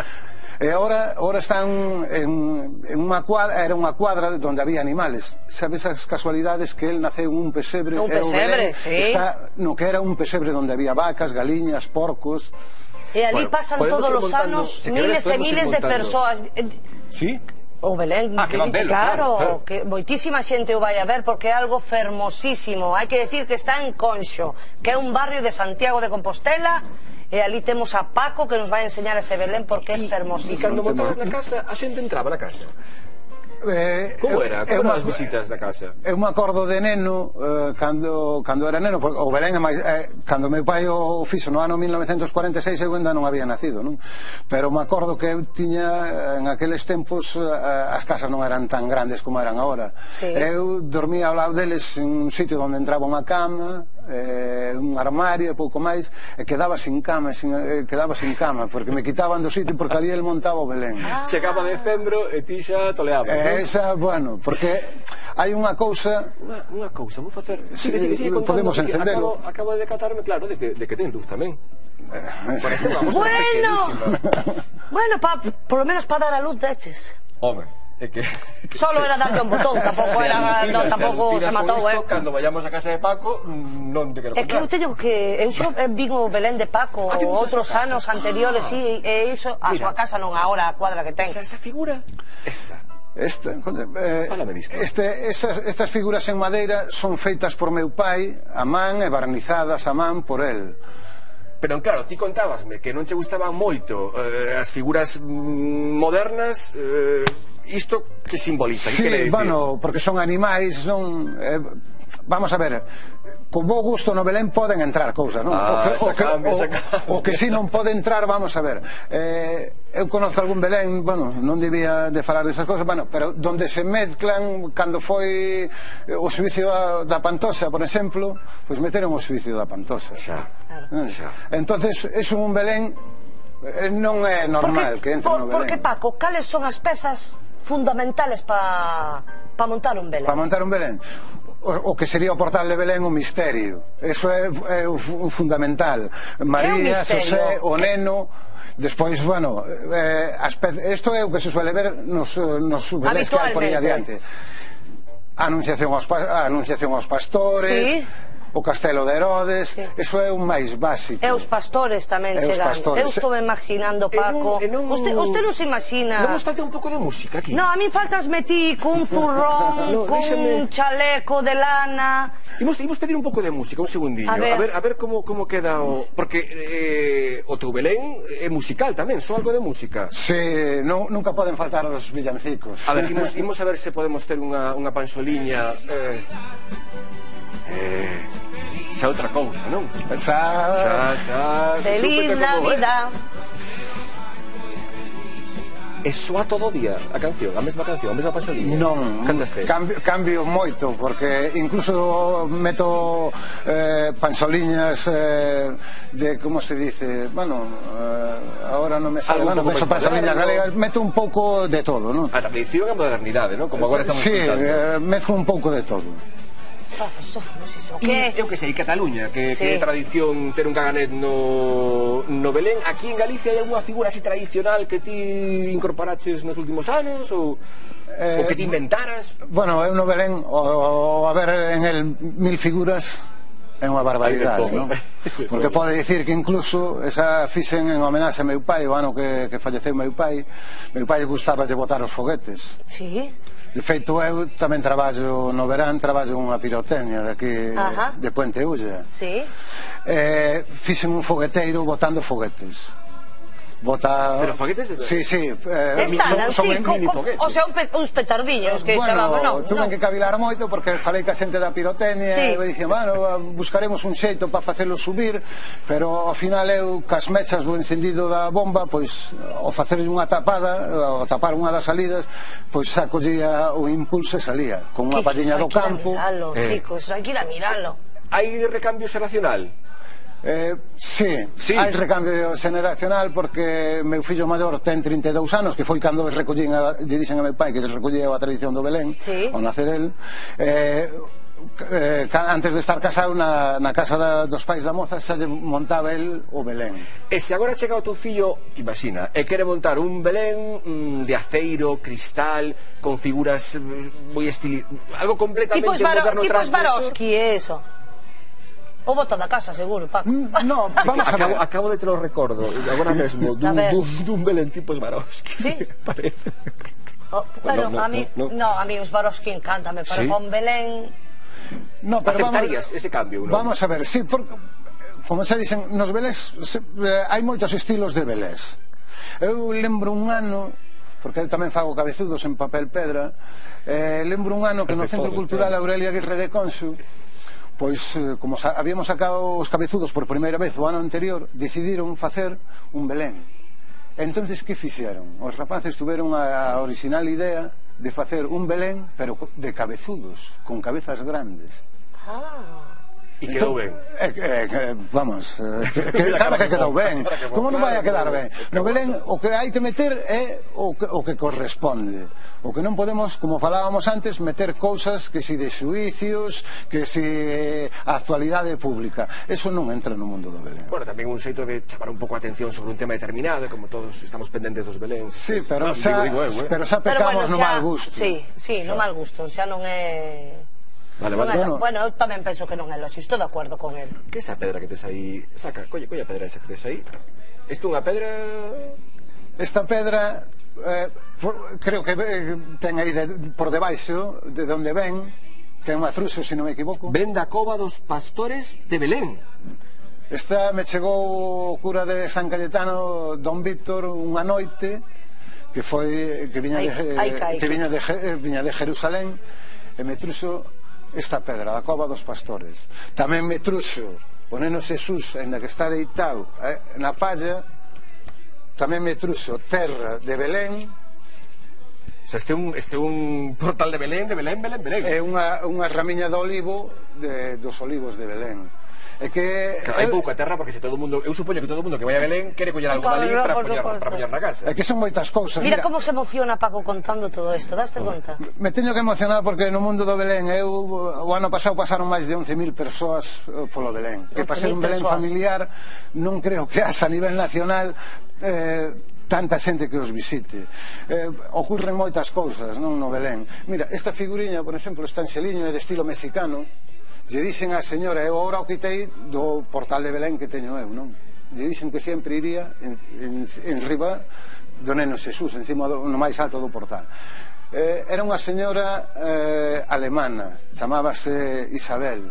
S11: E agora, agora están en, en unha cuadra, era unha cuadra onde había animales. Sabes as casualidades que el naceu en un pesebre,
S2: un pesebre, sí.
S11: Está no que era un pesebre onde había vacas, galiñas, porcos.
S2: E ali bueno, pasan todos os anos miles e miles de persoas.
S10: Sí?
S2: O Belén,
S10: ah, que van velo,
S2: claro,
S10: claro, claro.
S2: Que moitísima xente o vai a ver porque é algo fermosísimo. Hai que decir que está en Conxo, que é un barrio de Santiago de Compostela. E ali temos a Paco que nos vai enseñar ese Belén porque é fermosísimo.
S10: E cando montabas na casa, a xente entraba na casa?
S11: Eh,
S10: Como era? Como eran as visitas da casa?
S11: Eu me acordo de neno eh, cando, cando era neno, porque o Belén é máis, eh, cando meu pai o fixo no ano mil novecentos cuarenta e seis eu ainda non había nacido, non? Pero me acordo que eu tiña en aqueles tempos eh, as casas non eran tan grandes como eran agora.
S2: Sí.
S11: Eu dormía ao lado deles en un sitio onde entraba unha cama, eh, un armario e pouco máis, e quedaba sin cama, sin, eh, quedaba sin cama porque me quitaban do sitio porque ali el montaba o Belén.
S10: Ah. Chegaba decembro e ti xa toleabas,
S11: eh, esa, bueno, porque hai unha cousa,
S10: unha, unha cousa, vou facer,
S11: sí,
S10: sigue, sigue, sigue contando,
S11: podemos encendelo.
S10: Acabo, acabo de decatarme, claro, de que, de que ten luz tamén. Por
S2: eso vamos bueno, bueno, pa, por lo menos para dar a luz deches.
S10: Home, é que, que
S2: solo se, era darle un botón, tampouco era, no, tampouco se, se matou,
S10: esto,
S2: eh.
S10: Cando vayamos a casa de Paco, non te quero contar.
S2: É que eu teño que, eu xo vi o Belén de Paco ah, outros anos anteriores, ah. Sí, e iso a súa casa non agora a cuadra que ten.
S10: Esa, esa figura, esta.
S11: Esta, eh, este, estas, estas figuras en madeira son feitas por meu pai a man e barnizadas a man por el.
S10: Pero claro, ti contábasme que non che gustaban moito eh, as figuras mm, modernas, eh, Isto que simboliza?
S11: Sí,
S10: que quere dicir?
S11: bueno, porque son animais, non... Eh, vamos a ver, con bo gusto no Belén poden entrar cousas, non?
S10: Ah,
S11: o, que, o, que,
S10: cambia,
S11: o, o que si non pode entrar, vamos a ver, eh, eu conozco algún Belén, bueno, non debía de falar desas cousas, bueno, pero donde se mezclan, cando foi o suicio da, da Pantosa, por exemplo, pois meteron o suicio da Pantosa.
S10: Xa,
S11: eh?
S10: xa.
S11: Entonces, eso un Belén eh, non é normal
S2: Porque,
S11: que entre
S2: por,
S11: no Belén.
S2: porque, Paco, cales son as pezas fundamentales para pa montar un Belén?
S11: Para montar un Belén, o, o que sería o portal de Belén, o misterio, eso é, é o, o fundamental. María, Xosé, o neno. Despois, bueno, eh, isto é o que se suele ver nos, nos Beléns que hai por aí adiante. A anunciación aos, a anunciación aos pastores, sí. O castelo de Herodes, sí. Eso é o máis básico.
S2: E os pastores tamén chegan. Eu estou imaginando, Paco. E non, e non... Usted, usted non se imagina.
S10: Non nos falta un pouco de música aquí.
S2: No, a mí faltasme ti cun furrón, no, cun déxame... chaleco de lana.
S10: Imos, imos pedir un pouco de música, un segundinho. A ver, a ver, a ver como, como queda o... Porque eh, o teu Belén é musical tamén, só algo de música.
S11: Sí, non, nunca poden faltar os villancicos.
S10: A ver, imos, imos a ver se podemos ter unha, unha panxoliña... Eh... Eh... xa outra cousa, non?
S11: Xa,
S10: xa, xa...
S2: Feliz Navidad.
S10: E soa todo o día a canción, a mesma canción, a mesma panxoliña?
S11: Non, cambio, cambio moito, porque incluso meto eh, panxoliñas eh, de, como se dice, bueno, eh, agora non me sale, bueno, meto panxoliñas galegas, meto un pouco de todo, non?
S10: A tradición e a modernidade, non? Como agora estamos
S11: sí,
S10: escutando.
S11: Sí, eh, mezclo un pouco de todo.
S10: Que? Eu que sei, Cataluña, que, sí. Que é tradición ter un caganet no, no Belén. Aquí en Galicia hai algunha figura así tradicional que ti incorporaches nos últimos anos ou, eh, ou que ti inventaras?
S11: Bueno, eu no Belén, o, o a ver en el mil figuras é unha barbaridade, non? Porque pode dicir que incluso esa fixen en homenaxe a meu pai, o ano que, que falleceu meu pai. Meu pai gustaba de botar os foguetes.
S2: Sí.
S11: De feito, eu tamén traballo no verán, traballo unha pirotecnia de aquí, Ajá. de Puente Ulla.
S2: Sí.
S11: Eh, fixen un fogueteiro botando foguetes. Bota...
S10: Pero foguetes de...
S11: Sí, sí.
S2: Eh, Están, son, son sí, mini foguetes. O sea, un pe, uns petardiños que
S11: bueno,
S2: chamamos, non?
S11: Tuve
S2: no.
S11: que cavilar moito porque falei ca xente da pirotecnia sí. E dixen, bueno, buscaremos un xeito para facelo subir, pero ao final eu cas mechas do encendido da bomba, pois ao facer unha tapada, ao tapar unha das salidas, pois sacollía o impulso e salía con unha palliña do campo.
S2: Hai que ir a miralo, eh. chicos, hai que ir a miralo.
S10: Hai recambio xeracional?
S11: Eh, sí, sí, hai recambio xeneracional porque meu fillo maior ten trinta e dous anos, que foi cando recollín a, lle dixen a meu pai que lle recollía a tradición do Belén, sí. Ao nacer el. Eh, eh, antes de estar casado na, na casa da, dos pais da moza, xa lle montaba el o Belén.
S10: E se agora chega o teu fillo, imagina, e quere montar un Belén mm, de aceiro, cristal, con figuras moi estili... algo completamente
S2: tipos
S10: moderno,
S2: tipo Swarovski, eso. O bota da casa, seguro, Paco.
S11: No, vamos a ver.
S10: Acabo, acabo de te lo recordo, agora mesmo, dun, dun, dun Belén tipo Swarovski.
S2: Sí?
S10: Parece.
S2: Oh, pero no, no, a mí, no, no. no, a mí Swarovski encántame, pero ¿sí? Con Belén...
S10: No, pero aceptarías vamos, ese cambio, ¿no?
S11: Vamos a ver, sí, porque, como se dicen, nos Belés, se, eh, hai moitos estilos de Belés. Eu lembro un ano... porque eu tamén fago cabezudos en papel pedra, eh, lembro un ano que no Centro Cultural Aurelia Aguirre de Consu, pois, como sa habíamos sacado os cabezudos por primeira vez o ano anterior, decidiron facer un Belén. Entonces, que fixeron? Os rapaces tuveron a original idea de facer un Belén, pero de cabezudos, con cabezas grandes.
S2: Ah...
S10: E quedou ben.
S11: Eh, eh, vamos, eh, que, que, claro que quedou ben. Como non vai a quedar ben? No Belén o que hai que meter é o que, o que corresponde. O que non podemos, como falábamos antes, meter cousas que si de xuicios, que si a actualidade pública. Eso non entra no mundo do Belén.
S10: Bueno, tamén un xeito de chamar un pouco a atención sobre un tema determinado, como todos estamos pendentes dos Belén.
S11: Sí, pero xa, digo, digo eu, eh? pero xa pecamos no mal gusto.
S2: Sí, sí, no mal gusto, xa non é...
S10: Vale, vale.
S2: Bueno, bueno, eu tamén penso que non é lógico, estou de acordo con el.
S10: Que esa pedra que tes aí? Saca, colle, colle a pedra esa que tes aí. Isto unha pedra...
S11: Esta pedra, eh, for, creo que eh, ten aí de, por debaixo, de onde ven, que é unha truxo, se non me equivoco.
S10: Ven da cova dos pastores de Belén.
S11: Esta me chegou o cura de San Cayetano, don Víctor, unha noite, que foi que viña de,
S2: Ai, ai,
S11: que viña de, viña de Jerusalén, e me truxo esta pedra, a cova dos pastores. Tamén me truxo o neno Xesús, ainda que está deitado eh, na palla. Tamén me truxo terra de Belén.
S10: O sea, este é un, este é un portal de Belén, de Belén, Belén, Belén.
S11: É unha, unha ramiña de olivo de, dos olivos de Belén. É que...
S10: Claro, hai pouca terra porque se todo mundo... Eu supoño que todo mundo que vai a Belén quere coller algo dali para poñer, para poñer na casa.
S11: É que son moitas cousas.
S2: Mira, mira como se emociona Paco contando todo isto, daste conta?
S11: Me teño que emocionar porque no mundo do Belén, eu o ano pasado pasaron máis de once mil persoas polo Belén. Que para ser un Belén familiar non creo que haxa a nivel nacional eh, tanta xente que os visite. Eh, ocurren moitas cousas, non, no Belén. Mira, esta figuriña, por exemplo, este anxeliño é de estilo mexicano. Lle dixen a señora, eu agora o quitei do portal de Belén que teño eu, non? Lle dixen que sempre iría en, en, en riba do neno Xesús, encima do, no máis alto do portal. Eh, era unha señora eh, alemana, chamábase Isabel.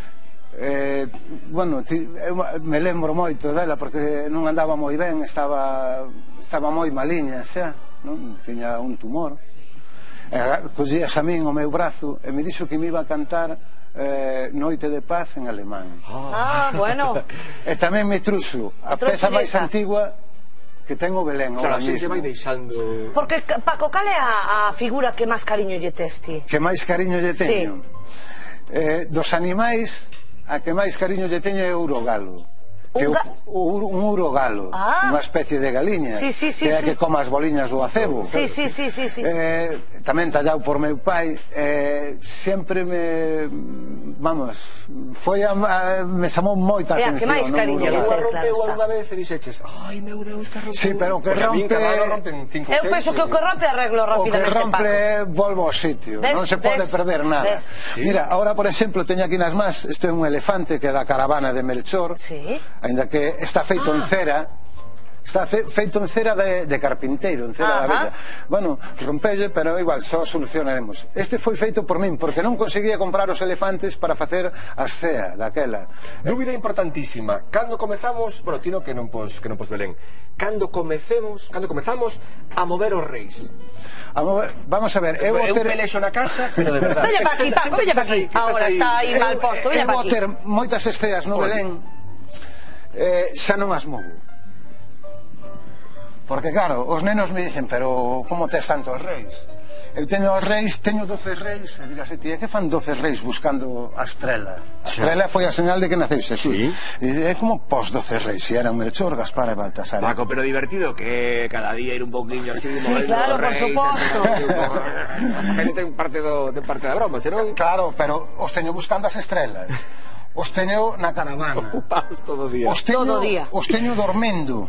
S11: Eh, bueno, ti, eu me lembro moito dela porque non andaba moi ben, estaba estaba moi maliña xa, non? Tiña un tumor. Eh, collías a min o meu brazo e me dixo que me iba a cantar Eh, Noite de Paz en alemán.
S2: Ah, bueno.
S11: E tamén me truxo a peza máis antigua que ten o Belén.
S10: Claro, a xente vai deixando...
S2: Porque, Paco, cal é a, a figura que máis cariño lle testi?
S11: Que máis cariño lle teño? Sí. Eh, dos animais, a que máis cariño lle teño é o urogalo. Que un, o, un urogalo, ah. unha especie de galiña,
S2: sí, sí, sí,
S11: que é
S2: sí.
S11: que coma as boliñas do acebo.
S2: Sí, sí, sí, sí, sí.
S11: Eh, tamén tallado por meu pai, eh, sempre me, vamos, foi a, a, me chamou moita atención.
S2: É a que máis cariño lle
S10: ten, claro. Rompeu algunha vez e dixeches, ai meu Deus, que rompeu.
S11: Sí, pero que rompe...
S2: Eu penso que o que rompe arreglo rapidamente,
S11: Paco. O que rompe volvo ao sitio, non se pode perder nada. Mira, ahora, por exemplo, teño aquí nas más, isto é un elefante que é da caravana de Melchor. Sí. Ainda que está feito ah. en cera, está feito en cera de, de carpinteiro, en cera da bella. Bueno, rompelle, pero igual, só solucionaremos. Este foi feito por min, porque non conseguía comprar os elefantes para facer as cea daquela.
S10: Dúbida importantísima. Cando comezamos, bueno, tino que non pos, que non pos Belén. Cando comecemos, cando comezamos a mover os reis.
S11: A mover, vamos a ver, eu
S10: eu
S11: ter...
S10: pelexo na casa, pero de verdade.
S2: Veña pa aquí, Paco, veña pa aquí. Ahora está aí mal posto, veña pa aquí.
S11: Eu vou ter moitas esceas no Belén. Eh, xa non as movo porque claro, os nenos me dicen pero como tes tantos reis? Eu teño os reis, teño doce reis e dígase, tía, que fan doce reis buscando a estrela? A estrela foi a señal de que naceu Xesús. ¿Sí? E é como pos doce reis, e eran Melchor, Gaspar e Baltasar.
S10: Paco, pero divertido que cada día ir un poquinho así
S2: sí, claro, por suposto.
S10: A gente ten parte, do, ten parte da broma, senón...
S11: Claro, pero os teño buscando as estrelas. Os teño na caravana.
S10: Ocupados todo o día.
S11: Os teño,
S2: todo día.
S11: Os teño dormendo.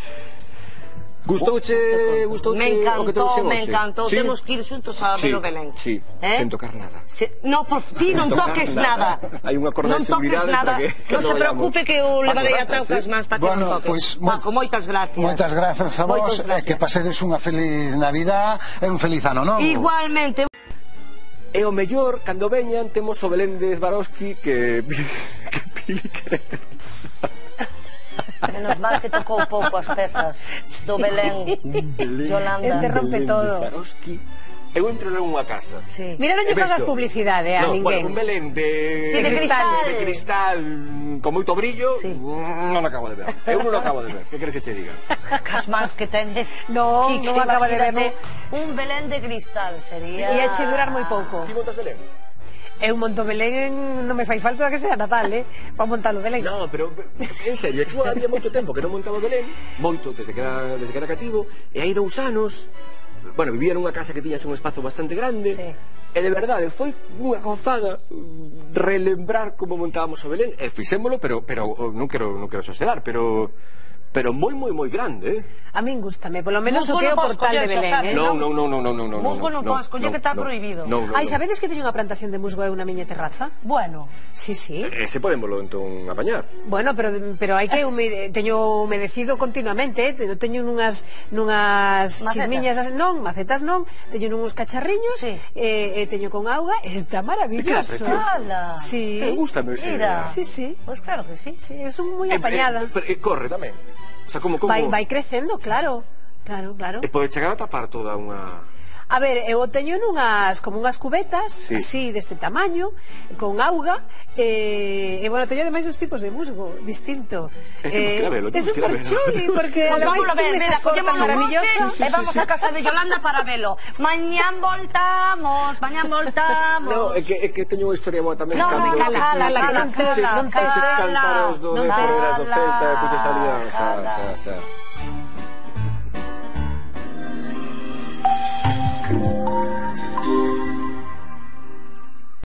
S10: Gustouche, gustouche
S2: me encantó,
S10: o que te
S2: me encantó. ¿Sí? Temos que ir xuntos a
S10: sí,
S2: ver o Belén.
S10: Sí, ¿eh? Sen tocar nada.
S2: Se, no, por ti non toques nada.
S10: Hai unha corda de seguridade para que, que
S2: non se preocupe que eu levarei a taucas máis para que
S11: bueno,
S2: non toque.
S11: Pues,
S2: Paco, moitas gracias.
S11: Moitas grazas a vos, e que pasedes unha feliz Navidad e un feliz ano novo.
S2: Igualmente.
S10: E o mellor, cando veñan, temos o Belén de Swarovski que... que Pili quere ter pasado.
S2: Menos mal que tocou pouco as pezas do Belén,
S10: Belén
S2: Yolanda.
S1: Este rompe
S10: Belén
S1: todo.
S10: De Swarovski. Eu entro en unha casa.
S2: Sí.
S1: Mira, non lle fagas publicidade a
S10: no,
S1: ninguén.
S10: Bueno, un Belén de,
S2: sí, de, de cristal,
S10: de cristal con moito brillo, sí. Non acabo de ver. Eu non acabo de ver. Que queres que che diga?
S2: Cas mans que ten.
S1: No, non acabo de ver.
S2: Un Belén de cristal sería.
S1: E a che durar moi pouco.
S10: Ti montas Belén?
S1: Eu monto Belén, non me fai falta que sea Natal, eh? Para montar o Belén.
S10: No, pero, en serio, eu había moito tempo que non montaba Belén, moito, desde que era, desde que era cativo, e hai dous anos, bueno, vivía nunha casa que tiñas un espazo bastante grande, sí. E de verdade, foi unha gozada relembrar como montábamos o Belén, e fixémolo, pero, pero non quero, non quero sosedar, pero... pero moi, moi, moi grande, eh?
S1: A min gústame, polo menos o que é o portal de Belén, eh?
S10: Non, non, non, non, non, non, non.
S2: Musgo non podes coller que está prohibido.
S1: Ai, sabedes que teño unha plantación de musgo eu na miña terraza?
S2: Bueno.
S1: Sí, sí.
S10: Ese podémoslo entón apañar.
S1: Bueno, pero pero hai que teño humedecido continuamente, eh? Teño nunhas nunhas chismiñas, non, macetas non, teño nunhos cacharriños, e teño con auga, está maravilloso.
S2: Ala.
S1: Sí.
S10: Me gusta esa idea.
S1: Sí, sí.
S2: Pois claro que sí.
S1: Sí, é moi apañada.
S10: Corre tamén. O sea, como, como...
S1: Vai, vai crecendo, claro. Claro, claro.
S10: E pode chegar a tapar toda unha...
S1: A ver, eu o teño nunhas, como unhas cubetas,
S10: Sí.
S1: así, deste tamaño, con auga, e, e bueno, teño ademais dos tipos de musgo, distinto.
S10: É temos que ir a velo,
S1: é
S10: temos que ir a
S1: super
S10: velo.
S1: chuli, porque
S2: Pois
S1: ademais
S2: vamos a ver,
S1: ten esa
S2: mira,
S1: forma
S2: collemos o
S1: maravillosa.
S2: coche e vamos a casa de Yolanda para velo. Mañán voltamos, mañán voltamos.
S10: No, é que, é que teño unha historia boa tamén.
S2: No, no,
S10: cando-
S2: cala, cala, cala,
S1: non tes,
S2: cala,
S1: non tes
S10: Estes
S2: cala.
S10: cantaros do
S1: Non
S10: Depor
S1: tes.
S10: eras do Celta e puxes ali a... xa, xa, xa.